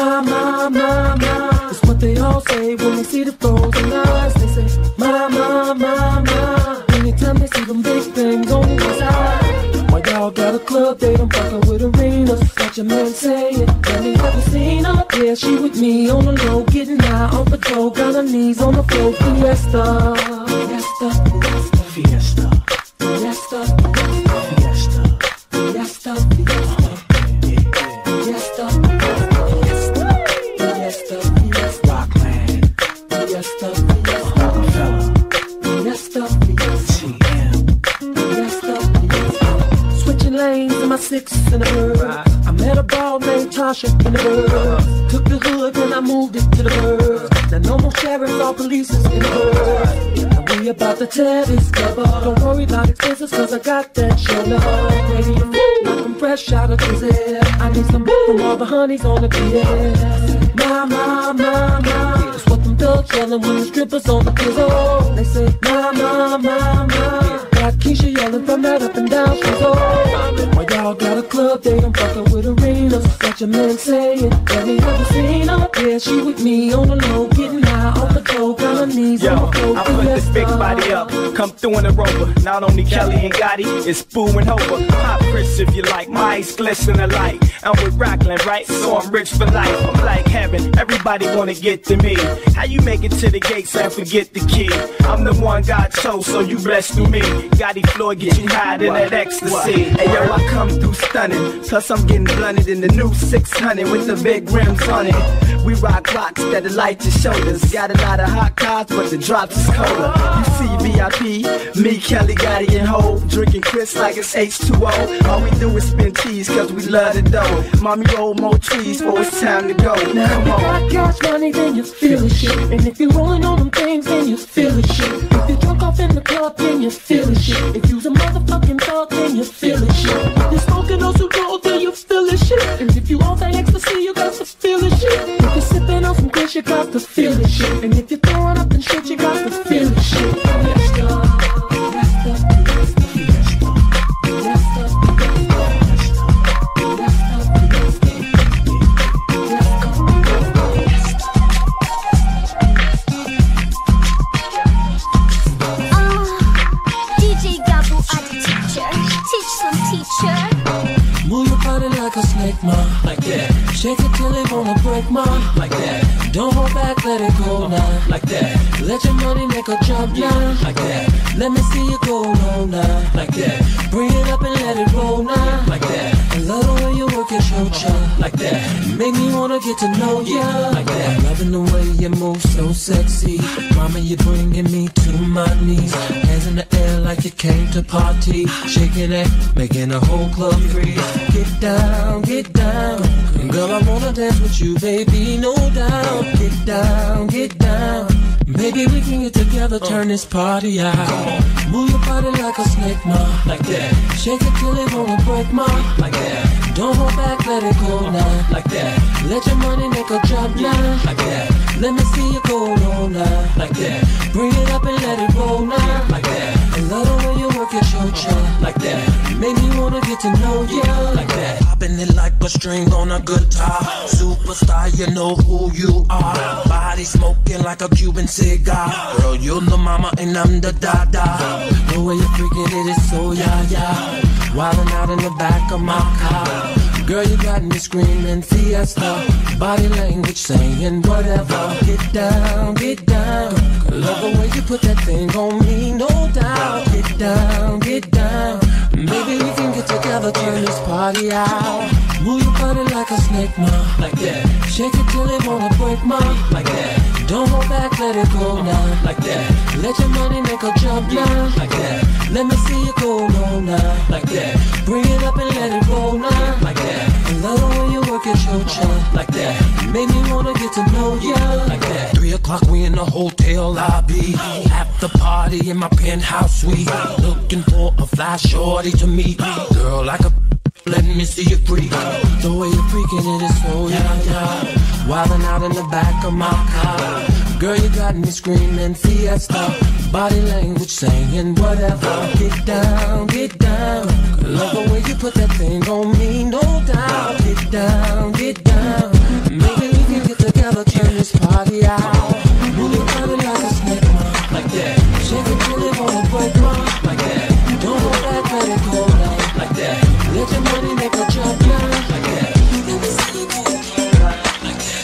My, it's what they all say when they see the frozen eyes. They say, my. Anytime they see them big things on the side. While y'all got a club, they don't fucking with arenas. Got your man saying, have you ever seen her? Yeah, she with me on the low, getting high on patrol. Got her knees on the floor, fiesta. Fiesta, fiesta, fiesta. Fiesta, fiesta, fiesta, fiesta, fiesta. Fiesta, fiesta, fiesta. Rockland. Fiesta, fiesta. Rockefeller. Fiesta, fiesta. TM. Fiesta, fiesta. Switching lanes in my 6 and a bird. I met a ball named Tasha in the bird. Took the hood and I moved it to the bird. Now no more sheriffs or police in the bird. Now we about to tear this club up. Don't worry about expenses cause I got that shit up. Baby, like I'm fresh out of prison. I need some from all the honeys on the BS. My. It's what them thugs yelling when the strippers on the pillow. They say, my. Got Keisha yelling from that up and down she's old. While y'all got a club, they don't fucking with arenas. Got your man saying, have you ever seen her? Yeah, she with me on the low, getting high off the dough. Got her knees on the floor. I put this big body up, come through in a Rover. Not only Kelly and Gotti, it's Boo and Hover. Pop Chris if you like, my eyes glisten alike. I'm with Rockland, right? So I'm rich for life. I'm like heaven, everybody wanna get to me. How you make it to the gates and forget the key? I'm the one God chose, so you blessed through me. Gotti Floyd get you high in that ecstasy. Hey yo, I come through stunning. Plus I'm getting blunted in the new 600 with the big rims on it. We rock rocks that'll light your shoulders. got a lot of hot cars, but the drops is colder. You see VIP, me, Kelly, Gotti, and Ho, drinking Chris like it's H2O. All we do is spin cheese, cause we love the dough. Mommy, roll more trees, for it's time to go. Now, if you got cash money, then you feel the shit. And if you're rolling on them things, then you feel the shit. If you're drunk off in the club, then you feel the shit. If you's a motherfucking thug, then you feel the shit. If you're smoking on some gold, then you feel the shit. And if you want that ecstasy, you got to feel the shit. If you're sipping on some kush, you got to feel the shit. And if you're throwing up and shit, you got to feel the shit. Let's go. Like a snake, ma, like that. Shake it till it wanna break, ma, like that. Don't hold back, let it go now, like that. Let your money make a jump now, like that. Let me see you go low now, like that. Bring it up and let it roll now, like that. I love the way you work your shoulder, like that. Make me wanna get to know ya, like that. Loving the way you move so sexy. Mama, you're bringing me to my knees. Hands in the air like you came to party. Shaking it, making the whole club freeze. Get down, get down. Girl, I wanna dance with you, baby, no doubt. Get down, get down. Maybe we can get together, turn this party out. Move your body like a snake, ma, like that. Shake it till it wanna break, ma, like that. Don't hold back, let it go now, like that. Let your money make a jump now, like that. Let me see you go low now, like that. Bring it up and let it roll now, like that. I love the way you work your shoulder, like that. Make me wanna get to know ya, like that. Popping it like a string on a guitar. Superstar, you know who you are. Body smoking like a Cuban cigar. Girl, you're the mama and I'm the dada. The way you're freaking it is so ya-ya. Wildin' out in the back of my car. Girl, you got me screaming fiesta. Body language saying whatever. Get down, get down. Love the way you put that thing on me, no doubt. Get down, get down. Maybe we can get together, turn this party out. Move your body like a snake, ma, like that. Shake it till it wanna break, ma, like that. Don't hold back, let it go now, like that. Let your money make a jump now, like that. Let me see you go low now, like that. Bring it up and let it roll now, like that. I love the way you work your shoulder, like that. Make me wanna get to know ya, like that. 3 o'clock, we in the hotel lobby. After party in my penthouse suite. Looking for a fly shorty to meet. Girl, like a let me see you freak. The way you're freaking it is so yeah. Wildin' out in the back of my car. Girl, you got me screaming fiesta. Body language saying whatever. Get down, get down. Love the way you put that thing on me, no doubt. Get down, get down. Maybe we can get together, turn this party out. Move your body like a snake, like that. Shake it till it wanna break, like that. Don't hold back, let it go now, like that. Let your money make a jump now, like that. Let me see you go like that.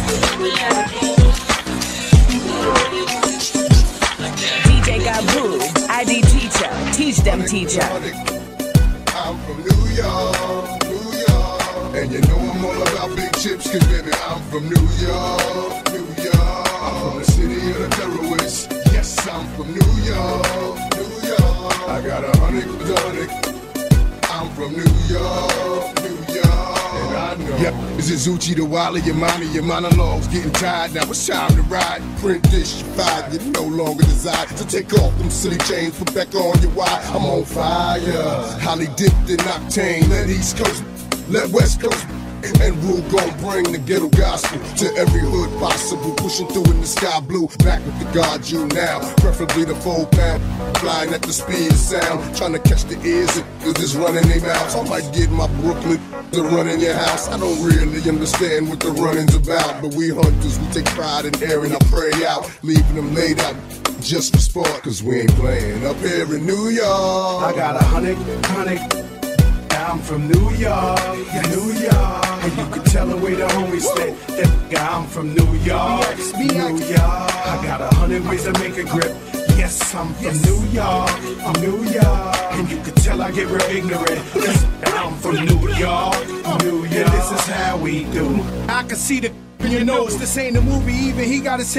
DJ Gaboo, ID teacher, teach them teacher. I'm from New York, New York. And you know I'm all about big chips, cause baby I'm from New York, New York. I'm from the city of the terrorists. Yes, I'm from New York, New York. I got 100. I'm from New York, New York. And I know. Yep, this is Uchi the Wally, your mommy, your monologues getting tired. Now it's time to ride. Print this, you fired, you no longer desire. So take off them silly chains, put back on your wire. I'm on fire, highly dipped in octane. Let East Coast, let West Coast. And Rule gon' bring the ghetto gospel to every hood possible. Pushing through in the sky blue, back with the God you now. Preferably the 4-pound, flying at the speed of sound. Trying to catch the ears of this running their mouths. I might get my Brooklyn to run in your house. I don't really understand what the running's about, but we hunters, we take pride in airing our prey out, leaving them laid out just for sport, cause we ain't playing up here in New York. I got 100. I'm from New York, New York. And you can tell the way the homies say that I'm from New York, New York. I got 100 ways to make a grip. Yes, I'm from New York, New York. And you can tell I get real ignorant. Yes, I'm from New York, New York. And this is how we do. I can see the in your nose. This ain't a movie, even he got his head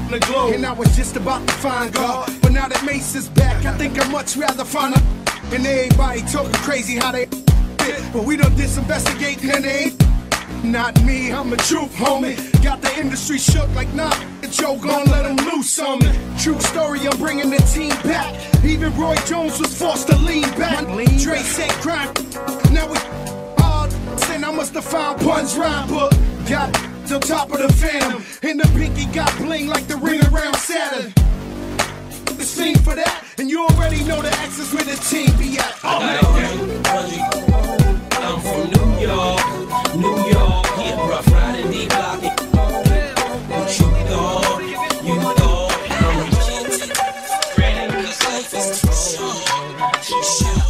from the globe. And I was just about to find God, but now that Mace is back, I think I'd much rather find a. And everybody talking crazy how they but we done disinvestigating and they ain't. Not me, I'm the truth, homie. Got the industry shook like nah. Joe gon' let him loose on me. True story, I'm bringing the team back. Even Roy Jones was forced to lean back. Dre said crime. Now we all sin. I must have found Pun's rhyme book. Got to top of the Phantom. And the pinky got bling like the ring around Saturn. The scene for that, and you already know the access where the team be at. I'm from New York, New York, yeah, rough riding, deep blocking. What you thought, I'm a GT, ready, cause life is too short.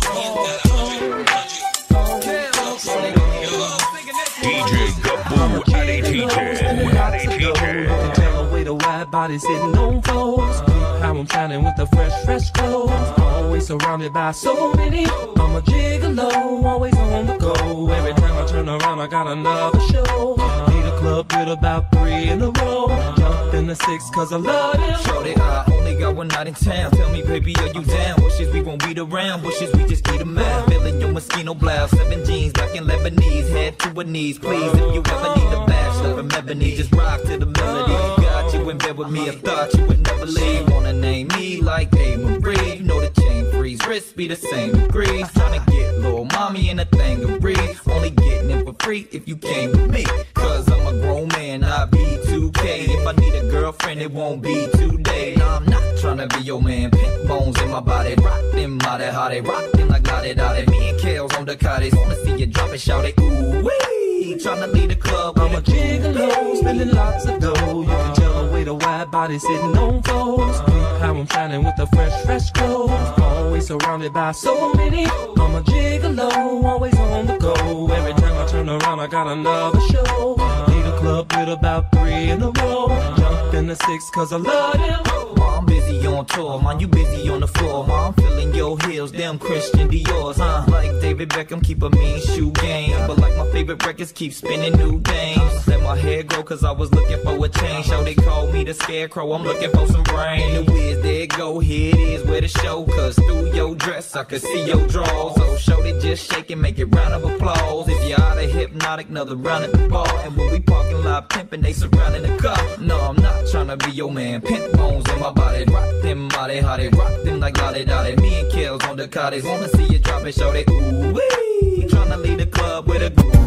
DJ Gaboo, Addy Teacher, Addy Teacher. Tell away the wide body sitting on floors. How I'm shining with the fresh clothes. Always surrounded by so many. I'm a gigolo, always on the go. Every time I turn around, I got another show. Need a club with about 3 in a row. Jump in the 6 cause I love it. Shorty, I only got one night in town. Tell me, baby, are you down? Wishes we won't beat around. Wishes we just eat 'em out. Feeling your mosquito blouse. 7 jeans, black and Lebanese. Head to her knees, please. If you ever need a bachelor from Ebony, just rock to the melody. Got you in bed with me, I thought you would never leave. Wanna name me like A. Marie. You know the chain freeze, wrists be the same degrees. Tryna get little mommy in a thing of breeze. Only getting it for free if you came with me. Cause I'm a grown man, I be 2K. If I need a girlfriend, it won't be today. Nah, I'm not tryna be your man. Pink bones in my body. Rock them, how they rock them like la-de-da-de. Me and Kales on the cottage. Wanna see you drop it, shout it, ooh wee. Tryna lead the club. I'm a gigolo, spending lots of dough. You can tell the way the wide body sitting on floors. How I'm shining with the fresh clothes. Always surrounded by so many. I'm a gigolo, always on the go. Every time I turn around, I got another show. Need a club with about 3 in a row. Jump in the 6 cause I love them. I'm busy on tour, man, you busy on the floor. Man, I'm feeling your heels, them Christian Dior's, huh? Like David Beckham, keep a mean shoe game. But like my favorite records, keep spinning new dames. Let my hair grow cause I was looking for a change. So they call me the scarecrow, I'm looking for some brain. The whiz, there it go, here it is where the show. Cause through your dress, I could see your drawers. So show they just shake and make it round of applause. If you're out of hypnotic, another round at the bar. And when we parking lot pimping, they surrounding the car. No, I'm not trying to be your man. Pink bones in my body. Rock them, how they rock them like la-de-da-de. Me and Kales on the cottage. Wanna see you drop it, show they ooh wee. Tryna lead the club with a groove.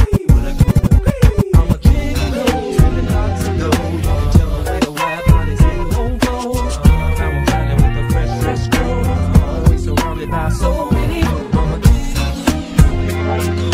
I'm a gigolo, spending lots of dough. You can tell the way the wide body sitting on floors. How I'm shining with the fresh clothes. Always surrounded by so many. I'm a gigolo.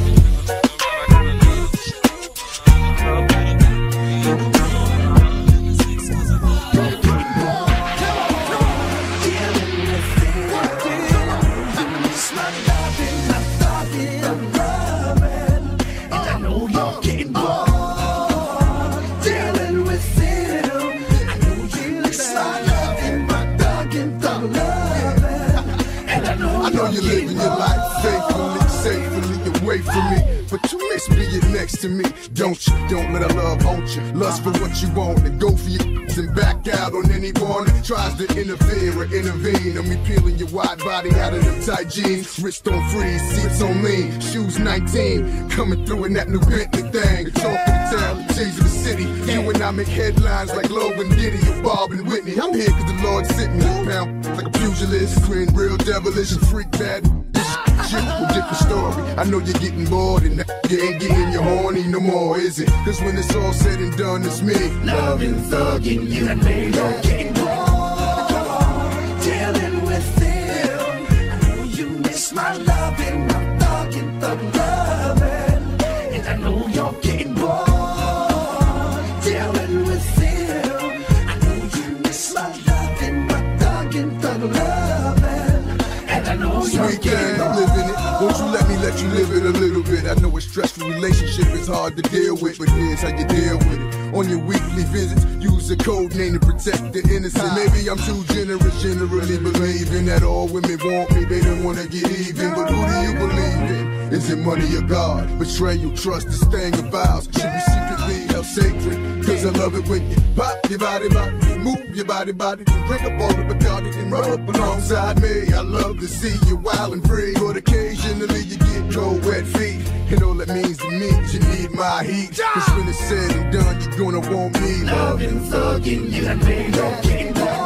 You're living your life faithfully, safely away from me, but you miss being next to me, don't you? Don't let a love haunt you. Lust for what you want and go for your and back out on anyone that tries to interfere or intervene. And me peeling your wide body out of them tight jeans. Wrist on freeze, seats on lean, shoes 19, coming through in that new Bentley thing. The talk of the town, the cheese of the city. You and I make headlines like Logan Diddy or Bob and Whitney. I'm here cause the Lord sitting me pound like a pugilist, grin real devilish and freak bad. Shit, a different story. I know you're getting bored and you ain't getting your horny no more, is it? Cause when it's all said and done, it's me loving, thugging you, and they don't get bored. Dealing with them. I know you miss my loving, my thugging, thug loving, and I know you're getting bored. Dealing with them. I know you miss my loving, my thugging, thug loving, and I know you're getting bored. Won't you let me let you live it a little bit? I know a stressful relationship is hard to deal with, but here's how you deal with it. On your weekly visits, use a code name to protect the innocent. Maybe I'm too generous, generally believing that all women want me, they don't wanna get even. But who do you believe in? Is it money or God? Betrayal, trust, this thing of vows should be secretly held sacred. Cause I love it when you pop your body, move your body, drink up all the Bacardi and run up alongside me. I love to see you wild and free, but occasionally you get cold, wet feet. And all that means to me is you need my heat. Cause when it's said and done, you're gonna want me. Loving, thugging, you got me, don't get down.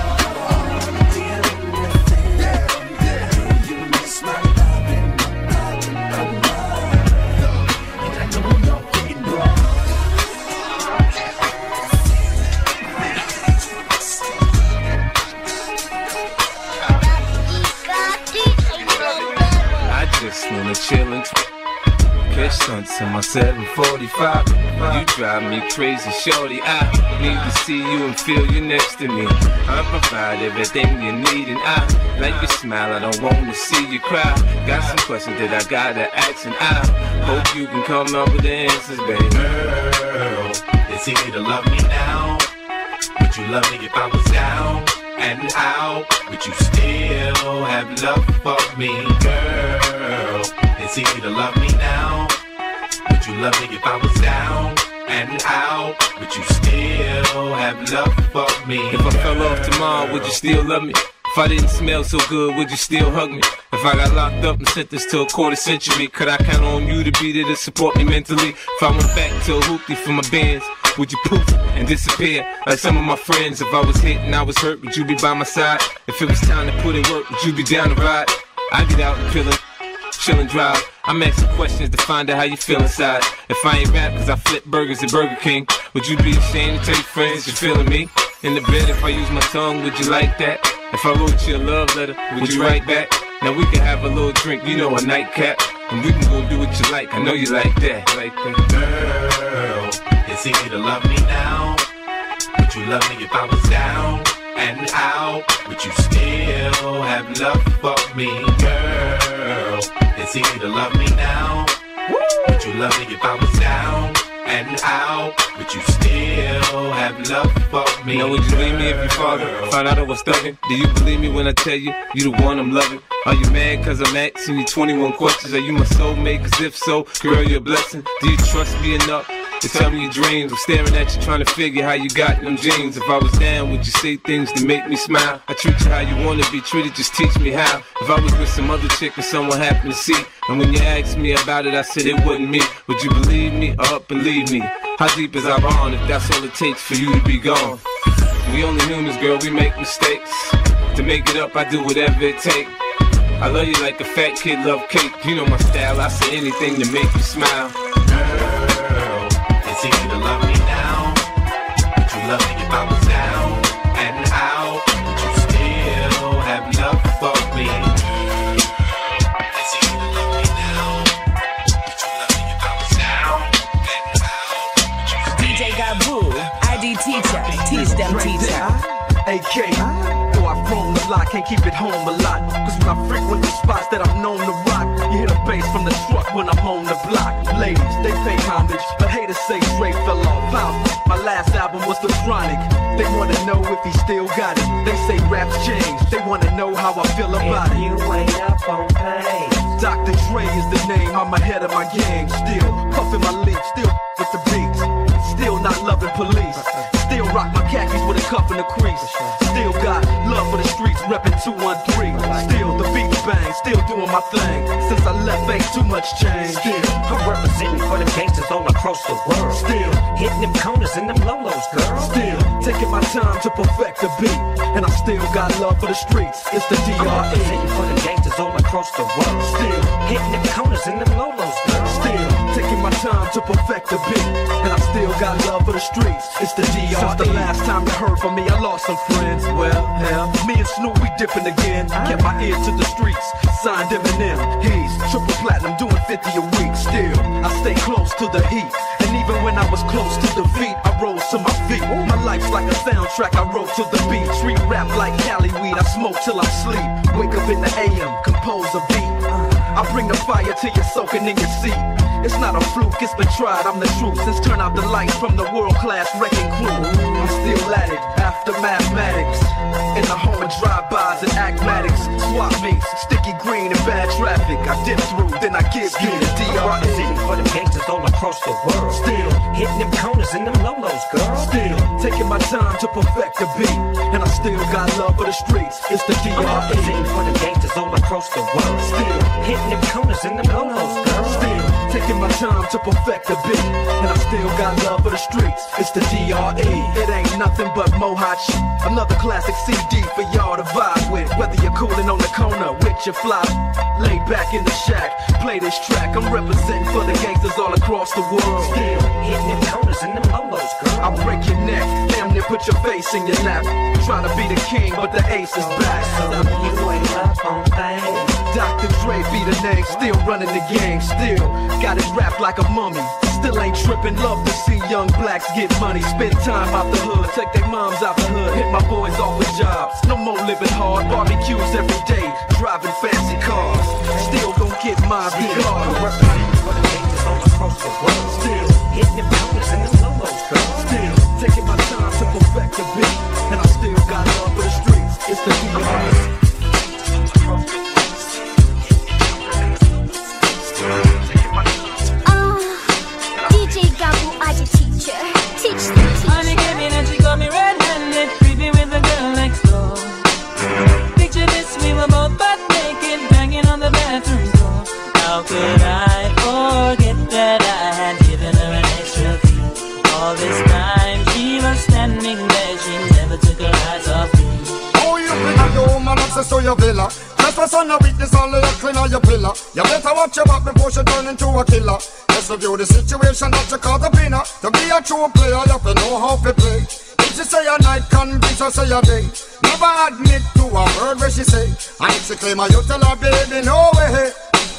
Just wanna chill and catch stunts in my 745. You drive me crazy, shorty. I need to see you and feel you next to me. I provide everything you need, and I like your smile. I don't wanna see you cry. Got some questions that I gotta ask, and I hope you can come up with the answers, baby. Girl, it's easy to love me now. Would you love me if I was down and out? Would you still have love for me, girl? It's easy to love me now. Would you love me if I was down and out? Would you still have love for me? If I fell off tomorrow, would you still love me? If I didn't smell so good, would you still hug me? If I got locked up and sentenced to a quarter century, could I count on you to be there to support me mentally? If I went back to a hoopty for my bands, would you poof and disappear like some of my friends? If I was hit and I was hurt, would you be by my side? If it was time to put in work, would you be down to ride? I get out and chill and drive. I'm asking questions to find out how you feel inside. If I ain't rap cause I flip burgers at Burger King, would you be ashamed to tell your friends you're feeling me? In the bed, if I use my tongue, would you like that? If I wrote you a love letter, would you write back? Now we can have a little drink, you know, a nightcap, and we can go do what you like. I know you like that, Girl, it's easy to love me now. Would you love me if I was down and out? Would you still have love for me, girl? It's easy to love me now. Would you love me if I was down and out? Would you still have love for me? Now would you leave me if your father found out I was thugging? Do you believe me when I tell you, you the one I'm loving? Are you mad cause I'm asking you 21 questions? Are you my soulmate? Cause if so, girl, you're a blessing. Do you trust me enough to tell me your dreams? I'm staring at you trying to figure how you got them jeans. If I was down, would you say things to make me smile? I treat you how you wanna be treated, just teach me how. If I was with some other chick and someone happened to see, and when you asked me about it, I said it wasn't me, would you believe me or up and leave me? How deep is our bond if that's all it takes for you to be gone? We only humans, girl, we make mistakes. To make it up, I do whatever it takes. I love you like a fat kid love cake. You know my style, I say anything to make you smile. Girl, it's easy to love me now. Would you love me if I was down and out? Would you still have love for me? It's easy to love me now. Would you love me if I was down and out? DJ Gaboo, ID teacher, teach them teacher. AK, though I've grown a lot, can't keep it home a lot. Cause when I frequent the spots that I'm known to rock, you hear the bass from the truck when I'm on the block. Ladies, they pay homage, but haters say Dre fell off. My last album was The Chronic. They wanna know if he still got it. They say raps change, they wanna know how I feel about it. You ain't up on pain. Dr. Dre is the name, I'm ahead of my gang. Still puffin' my leaf, still with the beats. Still not loving police. Still rock my khakis with a cuff and a crease. Still got love for the streets, reppin' 213. Still the beat bang, still doing my thing. Since I left, ain't too much change. Still, I'm representing for them gangsters all across the world. Still hitting them corners and them lolos, girl. Still taking my time to perfect the beat, and I still got love for the streets. It's the DRE. I'm representing for them gangsters all across the world. Still hitting them corners and them lolos, girl. Still taking my time to perfect the beat, and I still got love for the streets. It's the DRE. Since the last time you heard from me, I lost some friends. Well, hell, me and Snoop, we dipping again. Kept my ear to the streets, signed Eminem. He's triple platinum, doing 50 a week. Still, I stay close to the heat, and even when I was close to defeat, I rose to my feet. My life's like a soundtrack, I wrote to the beat. Street rap like Cali weed, I smoke till I sleep. Wake up in the AM, compose a beat. I bring the fire till you're soaking in your seat. It's not a fluke, it's been tried, I'm the truth. Since turn out the lights from the world-class wrecking crew, I'm still at it, after mathematics. In the home of drive-bys and acmatics, swap meets, sticky green and bad traffic. I dip through, then I give you the DR. Representing for the gangsters all across the world. Still hitting them corners and them lolos, girl. Still taking my time to perfect the beat, and I still got love for the streets. It's the DR. Representing for the gangsters all across the world. Still hitting them corners and them lolos, girl. Still taking my time to perfect the beat, and I still got love for the streets. It's the DRE. It ain't nothing but mohawk shit. Another classic CD for y'all to vibe with. Whether you're cooling on the corner with your fly, lay back in the shack, play this track. I'm representing for the gangsters all across the world. Still hitting them corners and them lolos, girl. I'll break your neck, damn near put your face in your lap. Trying to be the king, but the ace is back. So you ain't up on things. Dr. Dre be the name, still running the game. Still got it wrapped like a mummy. Still ain't tripping, love to see young blacks get money. Spend time out the hood, take their moms out the hood. Hit my boys off with jobs, no more living hard. Barbecues every day, driving fancy cars. Still gon' get mine regardless. Still hitting them corners and them lolos, girl. Still taking my time to perfect the beat, and I still got love for the streets. It's the DR. DJ Gabu, I your teacher. Teach the teacher. Honey came in and she got me red-handed, creepy with the girl next door. Picture this, we were both butt naked, banging on the bathroom door. How could I forget that I had given her an extra fee? All this time she was standing there, she never took her eyes off me. Oh, you bring a your woman access to your villa. Trespass on a weakness, only a clean on your pillar. You better watch your back before she turn into a killer. Let's review the situation that you call the winner. To be a true player, you have to know how to play. If she say a night, convince her say a day. Never admit to a word where she say. And if she claim her, you tell her, baby, no way.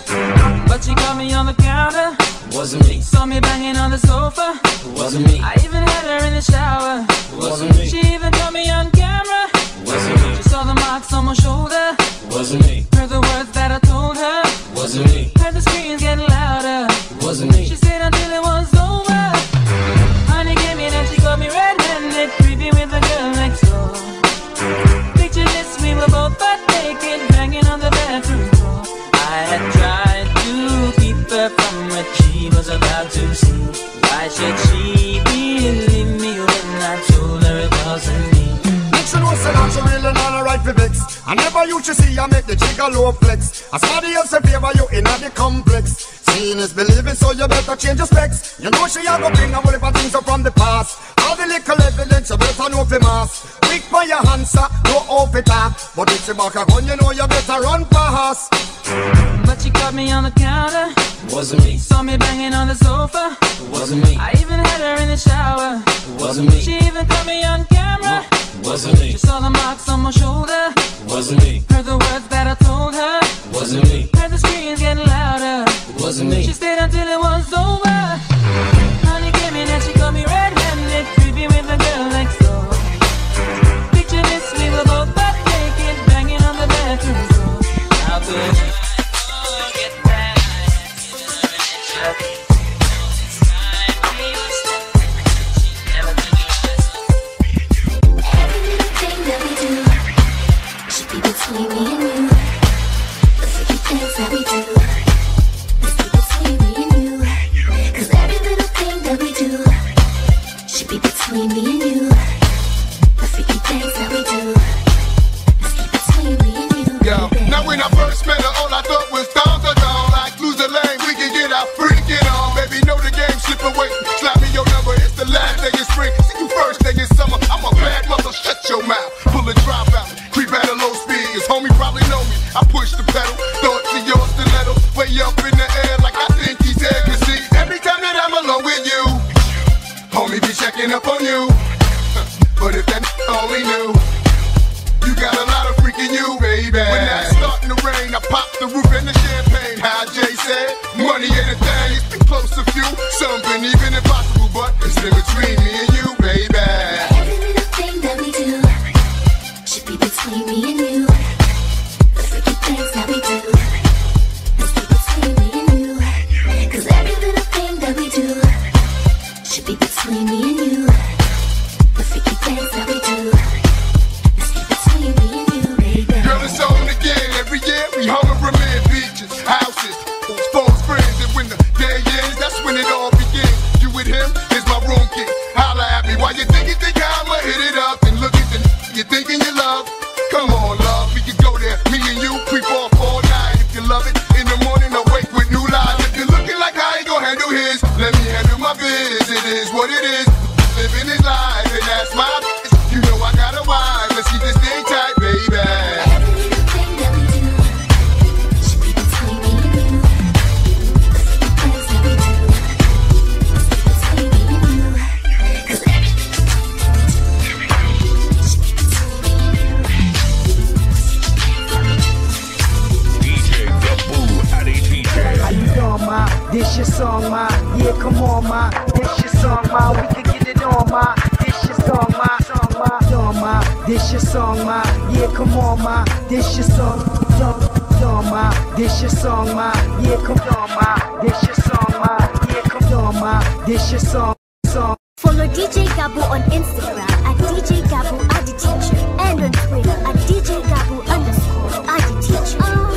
But she caught me on the counter. Wasn't me. Saw me banging on the sofa. Wasn't me. I even had her in the shower. Wasn't me. She even caught me on camera. Wasn't me. She saw the marks on my shoulder. Wasn't me. Heard the words that I told her. Wasn't me. Heard the screams getting louder. Wasn't me. She stayed until it was over. Honey came in and she got me red-handed, creepy with the girl next door. Picture this, we were both butt naked, banging on the bathroom floor. I had tried to keep her from what she was about to see. Why should she believe me when I told her it wasn't me? She knows that she really not a right for vex. I never used to see her make the jigger low flex. As somebody else in favor you in the complex. Seeing is believing, so you better change your specs. You know she a go bring a whole heap of things up from the past. All the little evidence you better know for mass. Quick for your answer, no off it up. But if she back a gun, you know you better run fast. But she caught me on the counter. Wasn't me. Saw me banging on the sofa. Wasn't me. I even had her in the shower. Wasn't me. She even caught me on camera. Wasn't me. She saw the marks on my shoulder. Wasn't me. Heard the words that I told her. Wasn't me. Heard the screams getting louder. Wasn't me. She stayed until it was over. Honey came in and she got me red-handed, creepy with the girl next door. Picture this, we were both butt naked, banging on the bathroom door. How could I forget that I had given her an extra fee? Between me and you, the freaky things that we do, let's keep between me and you. 'Cause every little thing that we do should be between me and you. The freaky things that we do, let's keep between me and you. Yo, now when I first met her, all I thought was down to down. Like lose the lane, we can get out, freaking on. Baby, know the game, slip away. Slap me your number, it's the last day of spring. See you first day in summer. I'm a bad mother, shut your mouth. Pull a drop out, creep at a low speed. His homie probably know me. I push the pedal, throw it to your stiletto, way up in the air like I think he's dead. 'Cause see, every time that I'm alone with you, homie be checking up on you. But if that only knew, you got a lot of freaking you, baby. When that's starting to rain, I pop the roof and the champagne. How Jay said, money ain't a thing, it's been close to few. Some been even impossible, but it's been between me and you, baby. Every little thing that we do should be between me and you. The freaky things that we do, let's keep things that we do. Let's keep between me and you, baby. Girl, it's on again. Every year we home and man beaches, houses, folks, friends, and when the day ends, that's when it all begins. You with him, here's my room key. Holla at me while you think I'ma hit it up and look at the you thinking you love. Come on, love, we can go there. Me and you creep off all night if you love it. In the morning, I wake with new lies. If you're looking like I ain't gon' handle his, let me handle my biz. It is what it is. Living his life, and that's my biz. You know I got a wife. Let's keep this thing tight, baby. This your song, ma. Yeah, come on, ma. This your song, ma. We can get it on, ma. This your song, ma. Ma. This your song, ma. Yeah, come on, ma. This your song, ma. This your song, ma. Yeah, come on, ma. This your song, ma. Yeah, come on, ma. This your song. Follow DJ Gabu on Instagram at DJ Gabu Aditeacher and on Twitter at DJ Gabu _Aditeacher.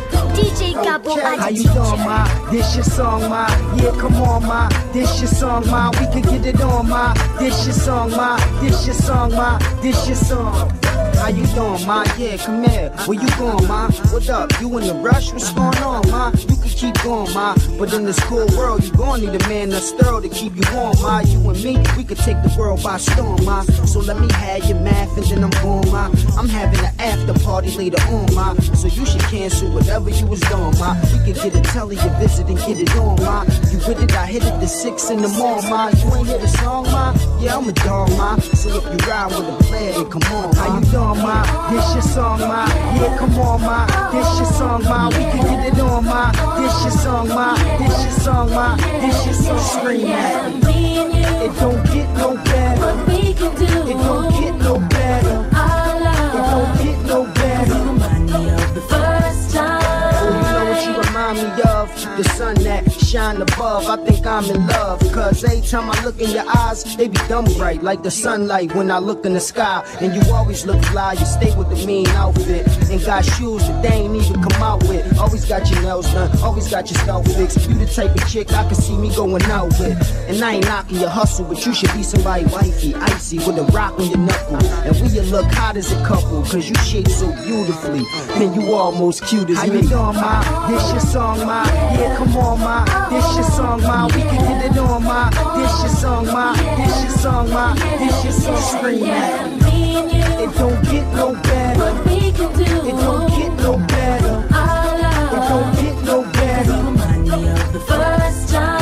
DJ Gabu Aditeacher. How you doing, ma? This your song, ma. Yeah, come on, ma. This your song, ma. We can get it on, ma. This your song, ma. This your song, ma. This your song. How you doing, ma? Yeah, come here. Where you going, ma? What up? You in the rush? What's going on, ma? You can keep going, ma. But in this cool world, you gon' need a man that's thorough to keep you warm, ma. You and me, we could take the world by storm, ma. So let me have your math and then I'm going, ma. I'm having an after party later on, ma. So you should cancel whatever you was doing, ma. We could get a telly, a visit and get it on, ma. You with it, I hit it to 6 in the morning, ma. You ain't hear the song, ma? Yeah, I'm a dog, ma. So if you ride with a player, then come on, ma. How you doing, ma? This your song, ma. Yeah, come on, ma. This your song, ma. We can get it on, ma. This your song, ma. This your song, ma. This your song. Scream at me. It don't get no better. What we can do. It don't get no better. It don't get no better. You remind me of the first time. Oh, you know what you remind me of? The sun that shine above. I think I'm in love. Cause every time I look in your eyes, they be dumb bright like the sunlight when I look in the sky. And you always look fly. You stay with the mean outfit. And got shoes that they ain't even come out with. Always got your nails done. Always got your scalp fixed. You the type of chick I can see me going out with. And I ain't knocking your hustle, but you should be somebody wifey, icy, with a rock on your knuckle. And we you look hot as a couple, cause you shape so beautifully. And you almost cute as me. How you doing, ma? This your song, ma. Yeah, come on, ma. This your song, ma. We can get it on, ma. This your song, ma. This your song, ma. This your song. Scream at me. It don't get no better. What we can do. It don't get no better. It don't get no better. Remind me of the first time.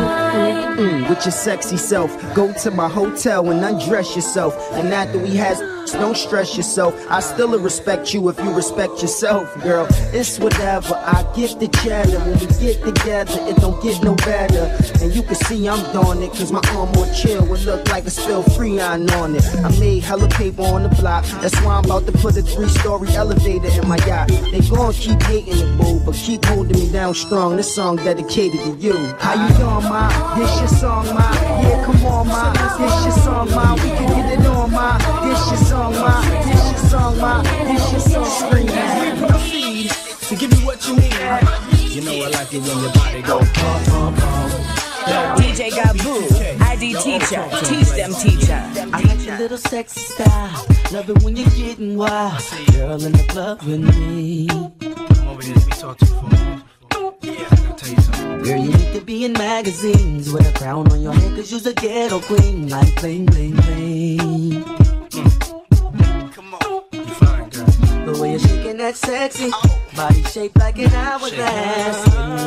With your sexy self, go to my hotel and undress yourself. And after we had, don't stress yourself. I still respect you if you respect yourself, girl. It's whatever. I get the cheddar. When we get together, it don't get no better. And you can see I'm doing it, cause my arm on chill would look like a spill Freon on it. I made hella paper on the block. That's why I'm about to put a 3-story elevator in my yacht. They gon' keep hating it, boo, but keep holding me down strong. This song dedicated to you. How you doing, ma? This your song, ma. Yeah, come on, ma. This your song, ma. We can get it on, ma. This your song, ma. This your song, ma. This your song. Scream at me. Proceed to give you what you need. You know I like it when your body go pump, pump, pump. DJ Gabu, ID teacher, teach them teacher. I like your little sexy style. Love it when you're getting wild. Girl in the club with me. Come over here, let me talk to you for a minute. Yeah, I gotta tell you something. Girl, you need to be in magazines with a crown on your head, cause you's a ghetto queen. Like bling, bling, bling. Come on, you fine, girl. The way you're shaking that sexy body shaped like an hourglass.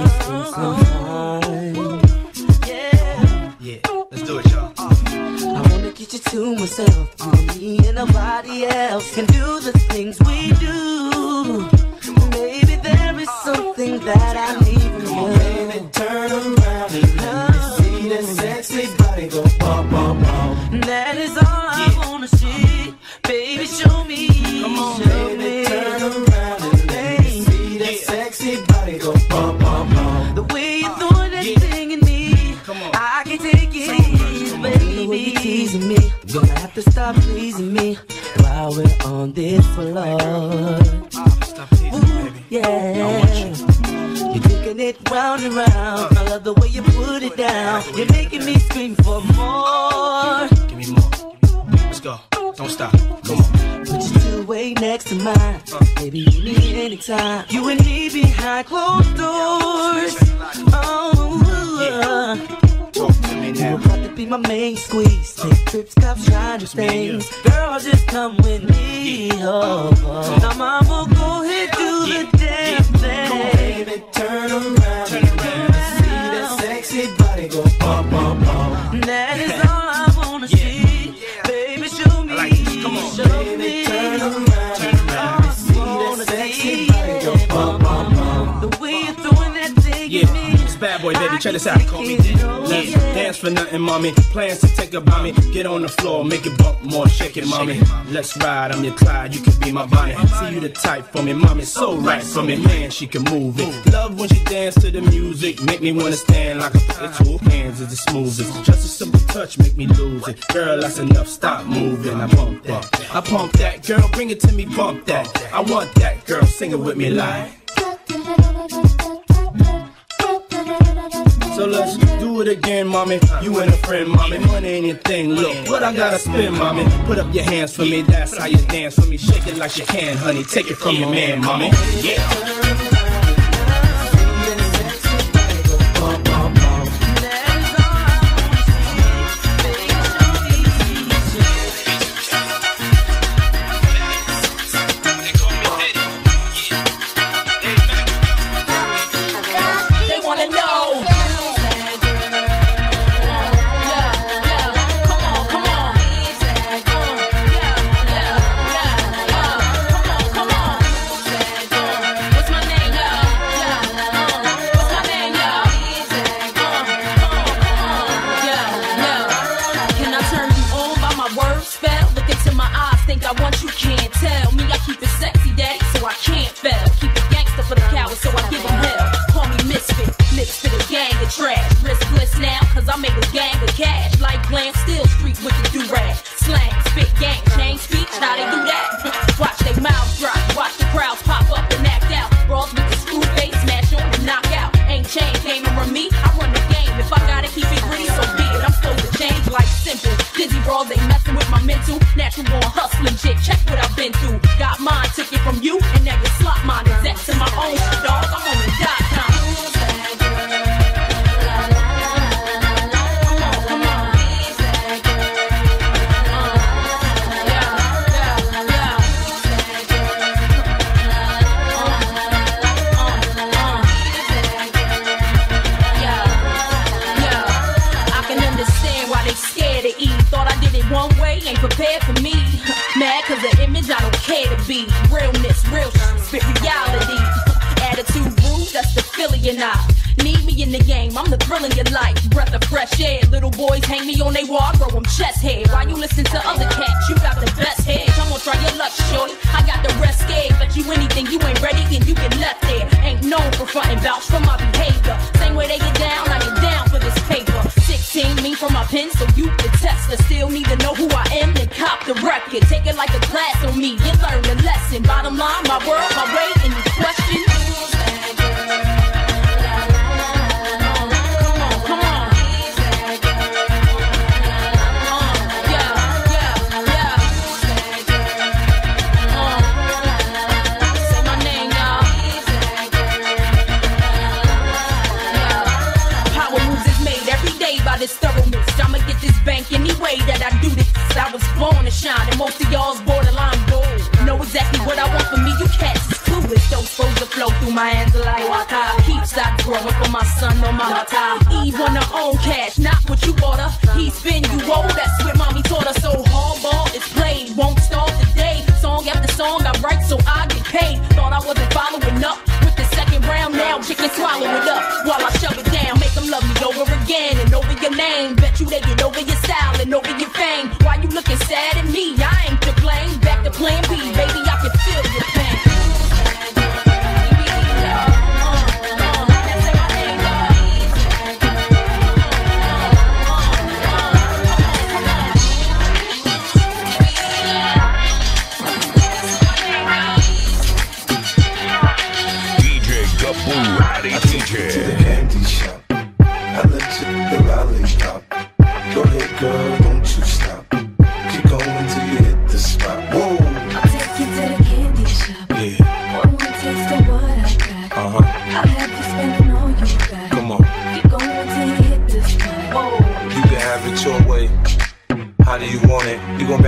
Yeah, let's do it, y'all. I wanna get you to myself. You and me and nobody else can do the things we do. Maybe there is something that I need from you. Baby, turn around and let me see that sexy body go bump, bump, bump. That is all I wanna see. Baby, show me. Come on, baby, turn around and let me see that sexy body go bump, bump, bump. The way you throw that thing in me, I can take it, baby. The way you're teasing me, gonna have to stop pleasing me while we're on this floor. Ooh, yeah. You're taking it round and round. I love the way you put it down. You're making me scream for more. Give me more. Let's go. Don't stop. Come on. Put your two-way next to mine. Baby, you need anytime. You and me behind closed doors. Oh, talk to me now. You're about to be my main squeeze. Take trips, cop shiny things. Girl, just come with me. Oh, oh. Now, mama, go ahead, do the damn thing. Come on, baby, turn around. See that sexy body go bum, bum, bum. That is all I wanna see. Baby, show me. Come on, show baby, me. turn around. See that sexy body go bum, bum, bum. The way you're throwing that thing at me. It's Bad Boy, baby. Check this out. Call me Let's dance for nothing, mommy. Plans to take a mommy. Get on the floor, make it bump more, shake it, mommy. Let's ride, I'm your Clyde, you can be my Bonnie. See you the type for me, mommy, so right for me. Man, she can move it. Love when she dance to the music. Make me wanna stand like a two hands is the smoothest. Just a simple touch, make me lose it. Girl, that's enough, stop moving. I pump that, I pump that. Girl, bring it to me, pump that. I want that, girl, sing it with me like. So let's do it again, mommy. You and a friend, mommy. Money ain't a thing, look what I gotta spend, mommy. Put up your hands for me, that's how you dance for me. Shake it like you can, honey. Take it from your man, mommy. Yeah.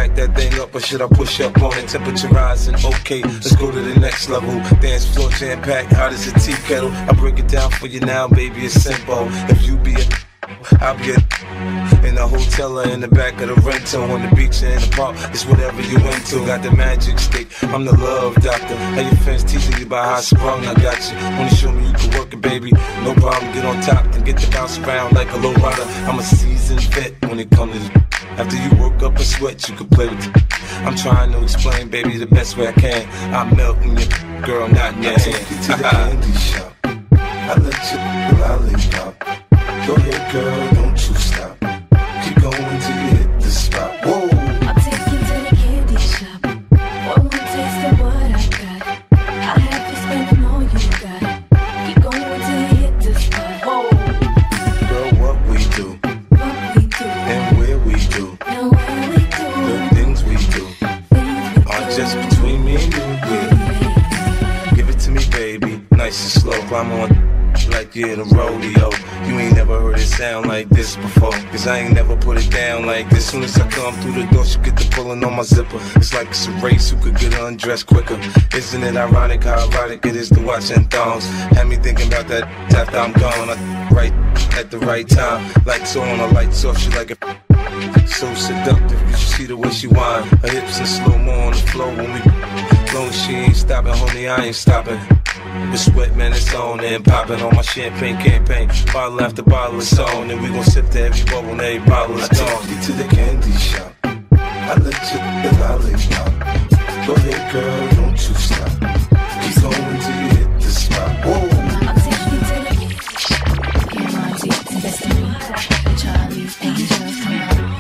back that thing up or should I push up on it? Temperature rising, okay, let's go to the next level. Dance floor jam packed, hot as a tea kettle. I break it down for you now, baby, it's simple. If you be a, I'll be a in the hotel or in the back of the rental, on the beach or in the park, it's whatever you into. Got the magic stick, I'm the love doctor. How your fans teasing you about how I sprung, I got you. Wanna show me you can work it, baby? No problem, get on top and get to bounce around like a low rider. I'm a seasoned vet when it comes to this. After you work up a sweat, you can play with it. I'm trying to explain, baby, the best way I can. I'm melting your girl, not in your hand. Take you to the candy shop. I let you lollipop. Go ahead, girl, don't you stop. Keep going till you hit the spot. Whoa. I'll take you to the candy shop. One more taste of what I got. I'll have you spending all you got. Keep going till you hit the spot. Whoa. Girl, what we do, and where we do, the things we do, are just between me and you. Yeah. Give it to me, baby, nice and slow. Climb on like you're in a rodeo. You ain't never heard it sound like this before, cause I ain't never put it down like this. Soon as I come through the door, she get the pulling on my zipper. It's like it's a race, who could get undressed quicker. Isn't it ironic how erotic it is to watch in thongs? Had me thinking about that after I'm gone. I right at the right time, lights on, her lights off, she like it so seductive. You should see the way she whine, her hips in slow-mo on the floor when we. Long as she ain't stopping, homie, I ain't stopping. The sweat, man, it's on and popping on my champagne campaign. Bottle after bottle, it's on, and we gon' sip to every bubble and every bottle is gone. I take you to the candy shop. I let you the lollipop. Go ahead, girl, don't you stop. Keep going till you hit the spot. Whoa. I'll take you to the candy shop. K-Monty and Destiny. Charlie's Angels, come on.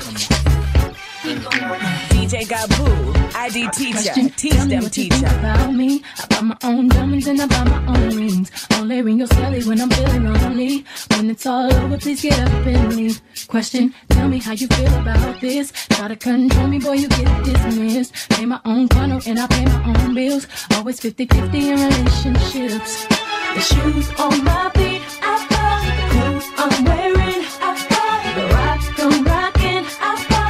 DJ Gaboo, ID teacher, teach them teacher. About me, I buy my own diamonds and I buy my own rings. Only ring your celly when I'm feeling lonely. When it's all over, please get up and leave. Question, tell me how you feel about this. Try to control me, boy, you get dismissed. Pay my own condo and I pay my own bills. Always 50-50 in relationships. The shoes on my feet, I buy. The clothes I'm wearing, I buy. The rock I'm rocking, I buy.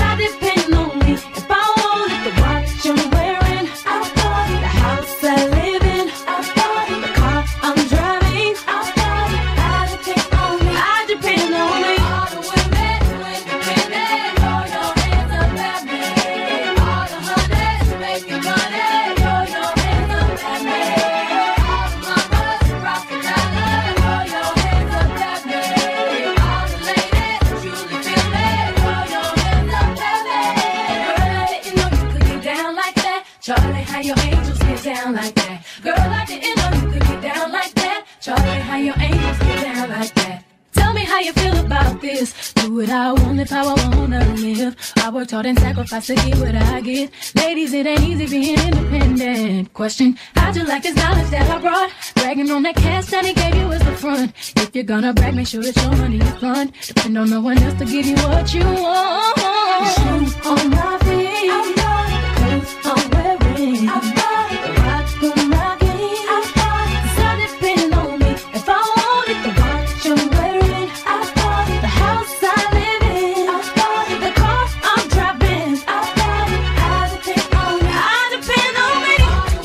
Charlie, how your angels get down like that? Girl, I didn't know you could get down like that. Charlie, how your angels get down like that? Tell me how you feel about this. Do what I want, live how I wanna live. I worked hard and sacrificed to get what I get. Ladies, it ain't easy being independent. Question, how'd you like this knowledge that I brought? Bragging on that cash that he gave you as the front. If you're gonna brag, make sure that your money is fun. Depend on no one else to give you what you want. The shoes on my feet, clothes I'm wearing, the rock I'm rocking. Cause I depend on me. If I want it, the watch I'm wearing, the house I live in, the car I'm driving, I depend on me. I depend on me.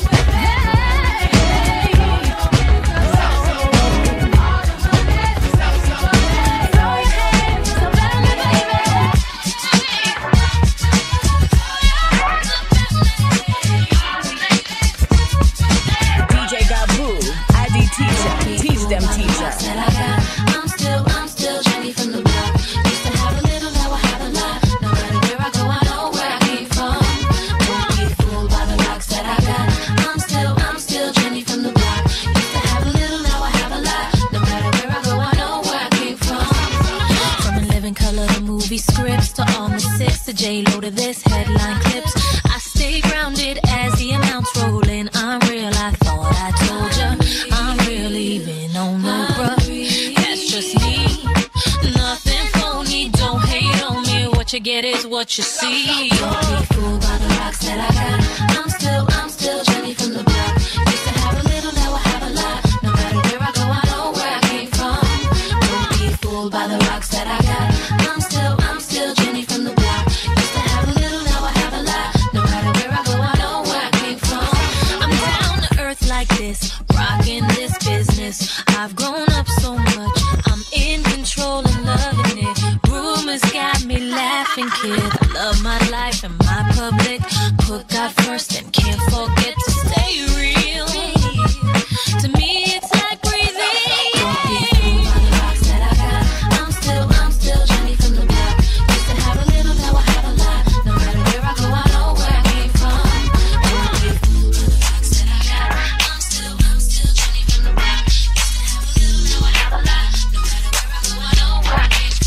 DJ Gaboo, ID teacher, teach them teacher. I'm still Jenny from the block. Used to have a little, now I have a lot. No matter where I go, I know where I came from. Don't be fooled by the rocks that I got. I'm still Jenny from the block. Used to have a little, now I have a lot. No matter where I go, I know where I came from. From a living color to movie scripts to all the six to J-Lo to this headline clips. I stay grounded as the amounts roll in. I'm real, I thought I told ya. I'm real, even on the rough. That's just me, nothing phony. Don't hate on me, what you get is what you see. Don't be fooled by the rocks that I got. I'm still Jenny from the block. Used to have a little, now I have a lot. No matter where I go, I know where I came from. Don't be fooled by the rocks that I got. I'm still Jenny from the block. Used to have a little, now I have public. Put God first and can't forget to stay real. To me, it's like breathing. Don't be fooled by the rocks that I got. I'm still Johnny from the block. Used to have a little, now I have a lot. No matter where I go, I know where I came from. Don't be fooled by the rocks that I got. I'm still Johnny from the block. Used to have a little, now I have a lot. No matter where I go, I know where I came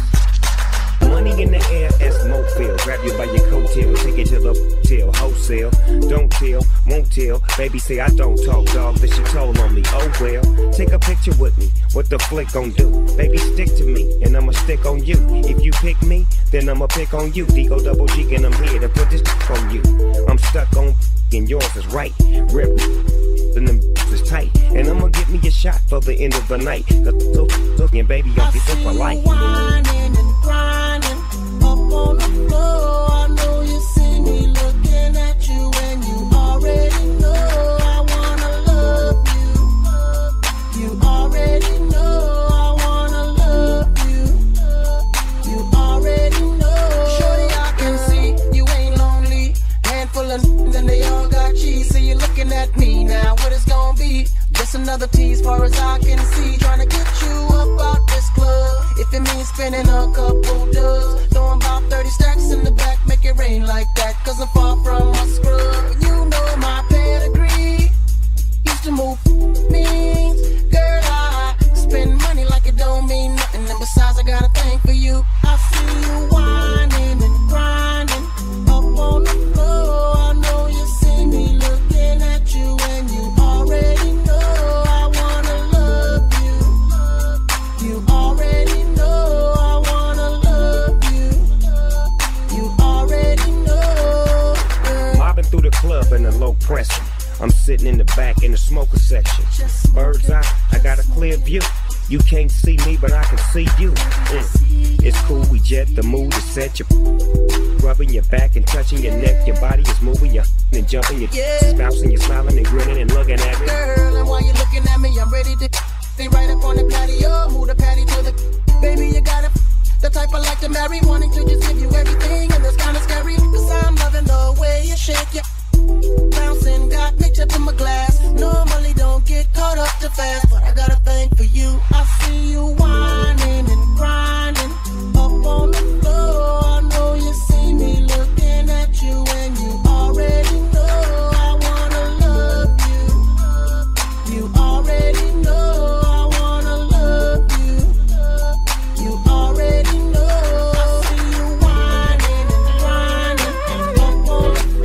from. Money in the air, as Mo feel. Grab you by your coattail, take it to the till wholesale. Don't tell, won't tell. Baby say I don't talk, dog. That she told on me. Oh well, take a picture with me. What the flick gon' do? Baby, stick to me, and I'ma stick on you. If you pick me, then I'ma pick on you. D-O-double-G, and I'm here to put this on you. I'm stuck on and yours is right. Rip and them is tight, and I'ma get me a shot for the end of the night. Cause and baby, I'll get this for life. Whining and grinding up on the floor. I know you see me looking at you, and you already know I wanna love you. You already know I wanna love you. You already know. Shorty, I can see you ain't lonely. Handful of and they all got cheese. So you're looking at me now. What it's gonna be? Just another tease, far as I can see. Trying to get you up out this club. If it means spending a couple dubs, throwing about 30 stacks in the back, make it rain like that. Cause I'm far from a scrub. You know my pedigree. Used to move means. Girl, I spend money like it don't mean nothing. And besides, I got a thing for you. I see you whining and grinding up on the floor. I know you see me looking at you, and you already know I wanna love you. You already know I wanna love you. You already know. Mobbing through the club in a low pressure. I'm sitting in the back in the smoker section. Bird's eye, I got a clear view. You can't see me, but I can see you. It's cool, we jet, the mood is set. You're rubbing your back and touching your neck. Your body is moving, you're and jumping, you're bouncing, you're smiling and grinning and looking at me. Girl, and while you're looking at me, I'm ready to be right up on the patio. Move the patty to the baby, you got it. The type I like to marry, wanting to just give you everything, and that's kinda scary. Cause I'm loving the way you shake your bouncing, got mixed up in my glass. Normally don't get caught up too fast, but I got a thing for you. I see you whining and grinding up on the floor. I know you see me looking at you, and you already know I wanna love you. You already know I wanna love you. You already know. I see you whining and grinding up on the floor.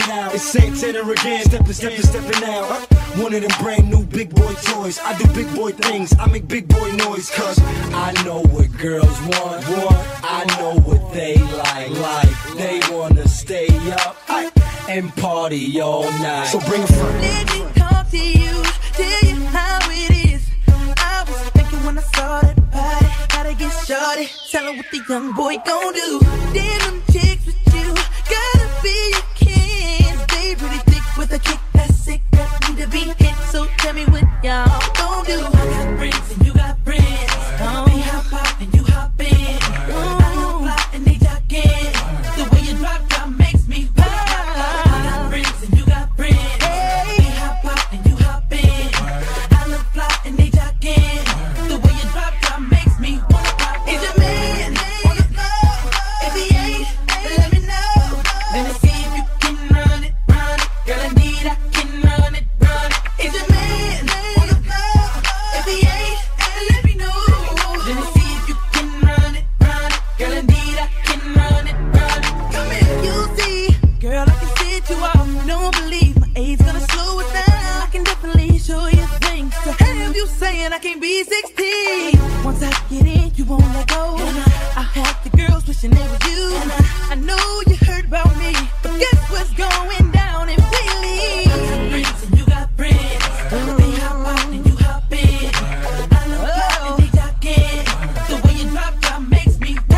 out. It's Santana again, stepping out. One of them brand new big boy toys. I do big boy things, I make big boy noise. Cause I know what girls want. I know what they like. They wanna stay up and party all night. So bring a friend. Let me talk to you, tell you how it is. I was thinking when I saw that body, gotta get shorty, tell her what the young boy gon' do. Then them chicks with you, gotta be your kin. They really thick with a kick that's sick, that need to be hit. So tell me what y'all gon' do. I got friends and you got friends. We hop out and you hop in. I look fly and they jock in. The way you drop down makes me wild. I got friends and you got friends. We hop out and you hop in. I look fly and they jock in. The way you drop down makes me wanna pop. Is your man on the floor? If he ain't, let me know. Let me see if you can run it, run it. Girl, I need I can run it, run it. Is your man on the floor? If he ain't, let me know. Let me see if you can run it, run it. Girl, I need I can run it, run it. Come here, you see, girl, I can sit you off. Don't believe my age gonna slow it down. I can definitely show you things to have you saying I can't be 16. Once I get in, you won't let go. I have the girls wishing it was you. I know you heard about me, but guess what's going down in Philly? I got friends and you got friends. They hop out and you hop in. I look fly and they jock in. The way you drop down makes me wild. I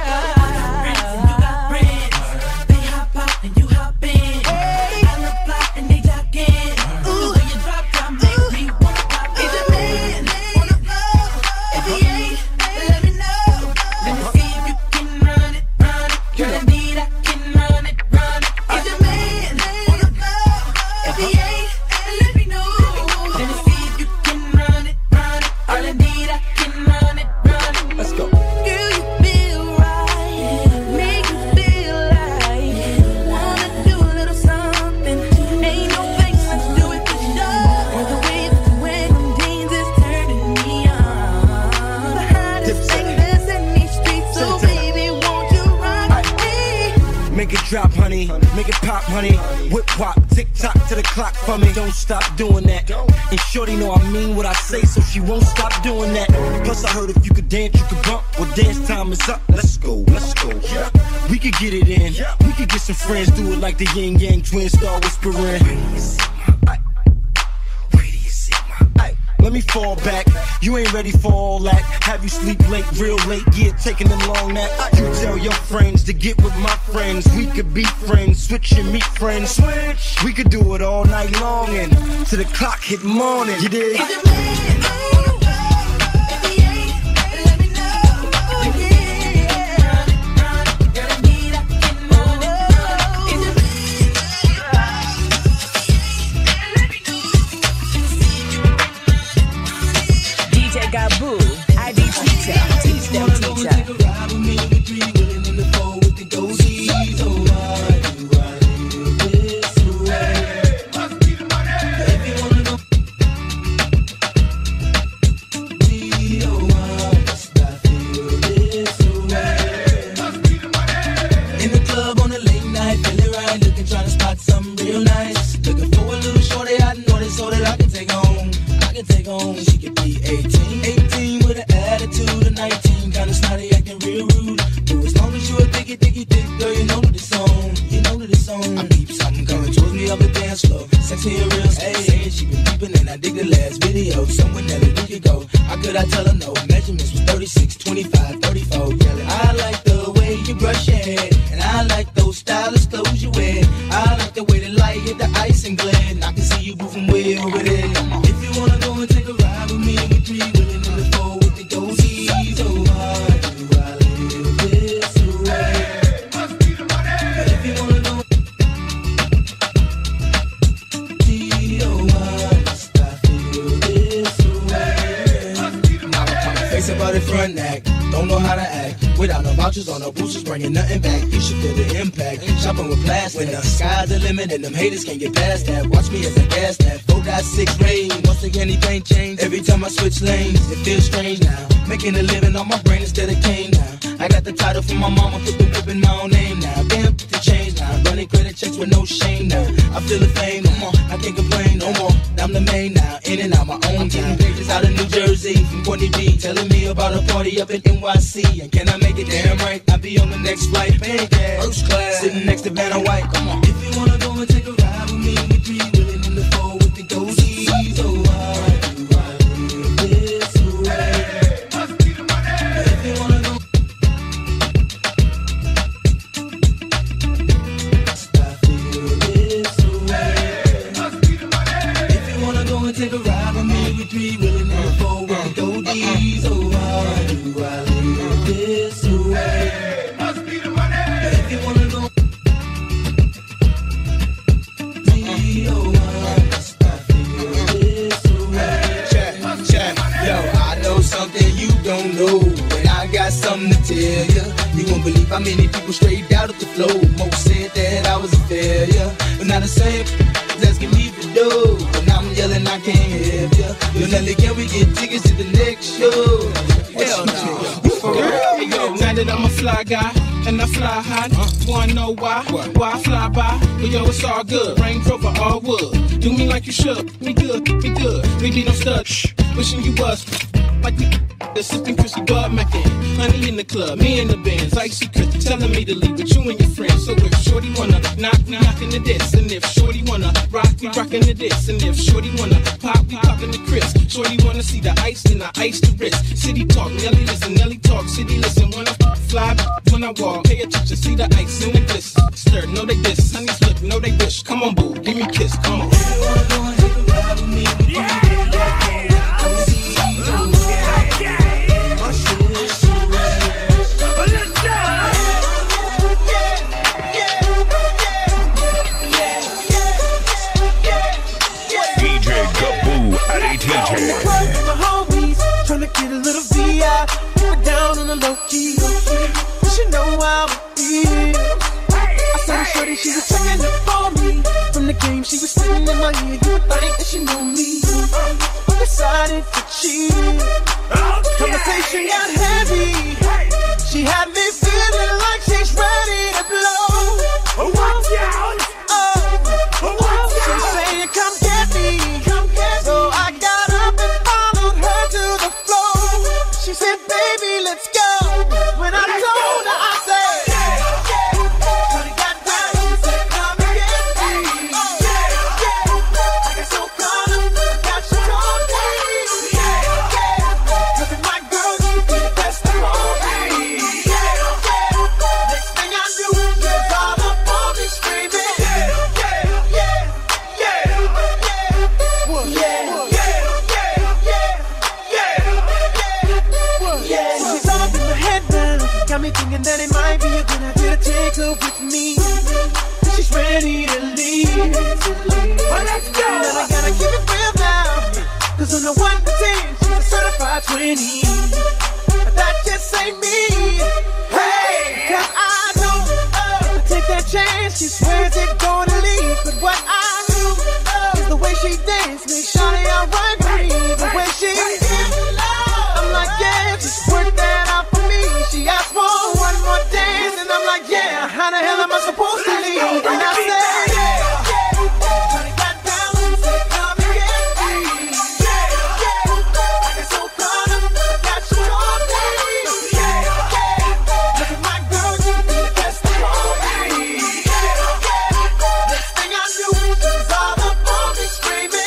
got friends and you got friends. They hop out and you hop in. I look fly and they jock in. The way you drop down makes me wanna pop. Is your man on the floor? If he ain't, let me know. Let me see if you can run it, run it. Girl, I need I can run it, run it. Is your man on the floor? If he ain't, let me know. Let me see if you can run it, run it. All I need I can run it, run it. Let's go. Girl, you feel right, make me feel like wanna do a little something. Ain't no fake, let's do it for sure. The way that you wear them jeans is turning me on. The hottest thing that's in these streets, so baby, won't you rock me? Make it drop, honey. Make it pop, honey. Whip wop, tick tock to the clock for me. Don't stop doing that. And shorty know I mean what I say, so she won't stop doing that. Plus I heard if you could dance, you could bump. Well, dance time is up. Let's go, let's go. We could get it in. We could get some friends, do it like the yin yang twins, start whispering. Let me fall back, you ain't ready for all that. Have you sleep late, real late, yeah, taking them long nap. You tell your friends to get with my friends. We could be friends, switch and meet friends. We could do it all night long and till the clock hit morning. You dig? Gaboo, ID teacher, teach them teacher. In the club on a late night, feeling right, looking, trying to spot something real nice. Looking for a little shorty I know this so that I can take home. She could be 18 with an attitude of 19, kinda snotty, acting real rude. But as long as you a thick, girl, you know that it's on. You know that it's on. I peep something coming towards me up the dance floor. Sexy and real, saying she been peeping, and I dig the last video. Someone that a week ago. How could I tell her no? Measurements was 36, 25, 34. Yelling, I like the way you brush your hair, and I like those stylish clothes you wear. I like the way the light hit the ice and glare, and I can see you moving way over there. If you wanna go and take a ride with me, we three willing in the four with the goatees. Oh, why do I live this way? Must be the money. If you wanna go, oh, why must I feel this way? Must be the money. Face about it front neck, don't know how to act. Without no vouchers or no boosters, bringing nothing back. You should feel the impact. Shopping with plastic. When the sky's the limit and them haters can't get past that. Watch me as I gas that. 4.6 range. Once again, anything change. Every time I switch lanes, it feels strange now. Making a living on my brain instead of cane now. I got the title from my mama, put the whip in my own name now. Damn, put the change now. Running credit checks with no shame now. I feel the fame no more, I can't complain no more. I'm the main now, in and out my own town. Pages out of New Jersey from Courtney B, telling me about a party up in NYC. And can I make it damn right? I'll be on the next flight, paid cash, first class, sitting next to Vanna White. Come on. If you wanna go and take a ride with me, we three willing in the four with the goatees. Oh, why do I live this way? Must be the money. If you wanna go, I feel this way. Must be the money. If you wanna go and take a ride with me, we three willing in the four with the goatees. Oh, why do I live this way? Must be the money. If you wanna go. Something you don't know, and I got something to tell ya. You won't believe how many people straight out of the flow. Most said that I was a failure, but not the same asking me for dough. And I'm yelling I can't help ya. Yo, Nelly, can we get tickets to the next show? Hell no. Hey, yo, now that I'm a fly guy and I fly high, wanna know why? Why I fly by? But yo, it's all good. Range Rover, all wood. Do me like you should. Me good, me good. Baby, don't stud. Wishing you was. Like we sipping Chrissy Bud Mackin, honey in the club, me in the bands, icy Chris telling me to leave with you and your friends. So if Shorty wanna knock, we knockin' the diss, and if Shorty wanna rock, we rockin' the diss, and if Shorty wanna pop, we poppin' the Chris. Shorty wanna see the ice, then I ice the wrist. City talk, Nelly listen, Nelly talk, city listen. When I fly, when I walk, pay attention, see the ice in the bliss. Stir, know they diss, honeys look, know they wish. Come on, boo, give me a kiss, come on. Tryna get a little VI, put down on the low key. She know how it feels. I saw her shorty, she was checking up on me. From the game, she was sitting in my ear. You would think that she knew me. Decided to cheat. Conversation got heavy. She had me feeling like she's ready to blow. Watch out! She's saying, come get me. So I got up and followed her to the floor. She said, baby, let's go. When I told her, I said, when it got down, she said, come and get me. I got so caught up, got you told me. Look at my girl, she be the best of all me. Next thing I knew, she was all up on me screaming. Got me thinking that it might be a good idea to take her with me. She's ready to leave. Well, let's go. But I gotta keep it real now. Cause on the 1 to 10, she's a certified 20. But that just ain't me. Hey, cause I know to take that chance, she swears it's gonna leave. But what I do is the way she dance makes Shawty alright with me. The way she I'm like, yeah, just work that out for me. She asked for one more dance, and I'm like, yeah, how the hell am I supposed to leave? And I said, Shawty got down, she said, come and get me. I got so caught up, got you on me. Look at my girl, she be the best of all me. Next thing I knew, she was all up on me screaming.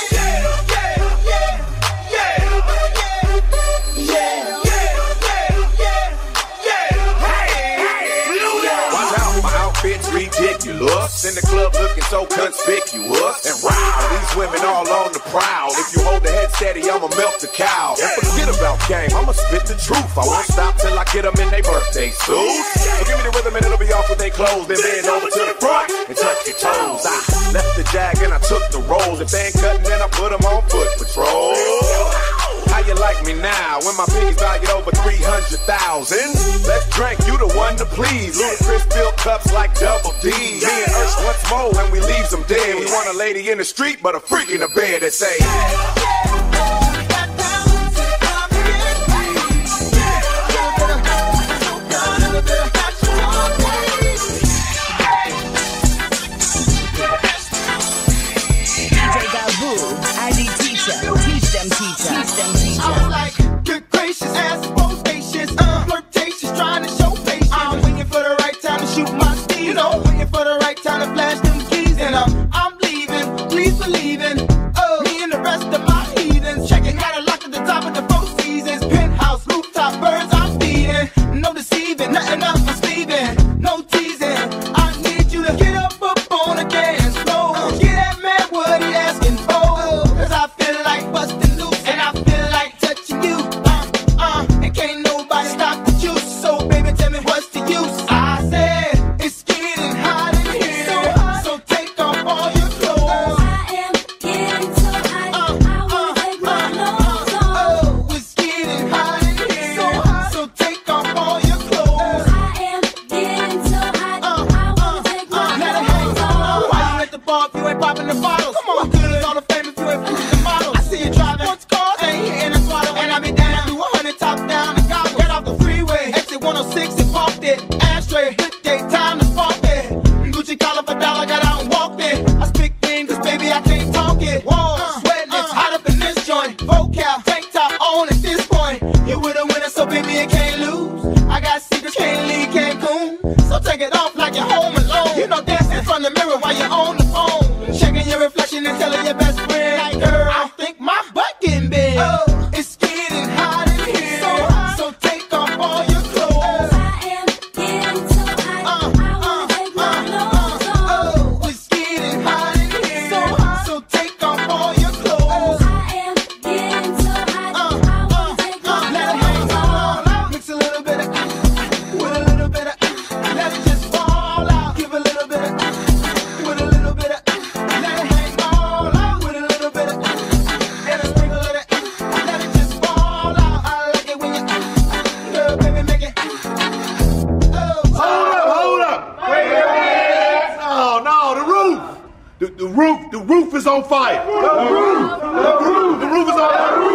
Ridiculous. In the club looking so conspicuous. And wow, these women all on the prowl. If you hold the head steady, I'ma milk the cow. And forget about game, I'ma spit the truth. I won't stop till I get them in their birthday suits. So give me the rhythm and it'll be off with their clothes. Then bend over to the front and touch your toes. I left the jag and I took the rolls. If they ain't cutting, then I put them on foot patrol. How you like me now when my piggy's valued over 300,000? Let's drink, you the one to please. Ludacris fill cups like Double D. Me and Ursh once more when we leave them dead. We want a lady in the street, but a freak in the bed that say. is on fire. The roof is on fire.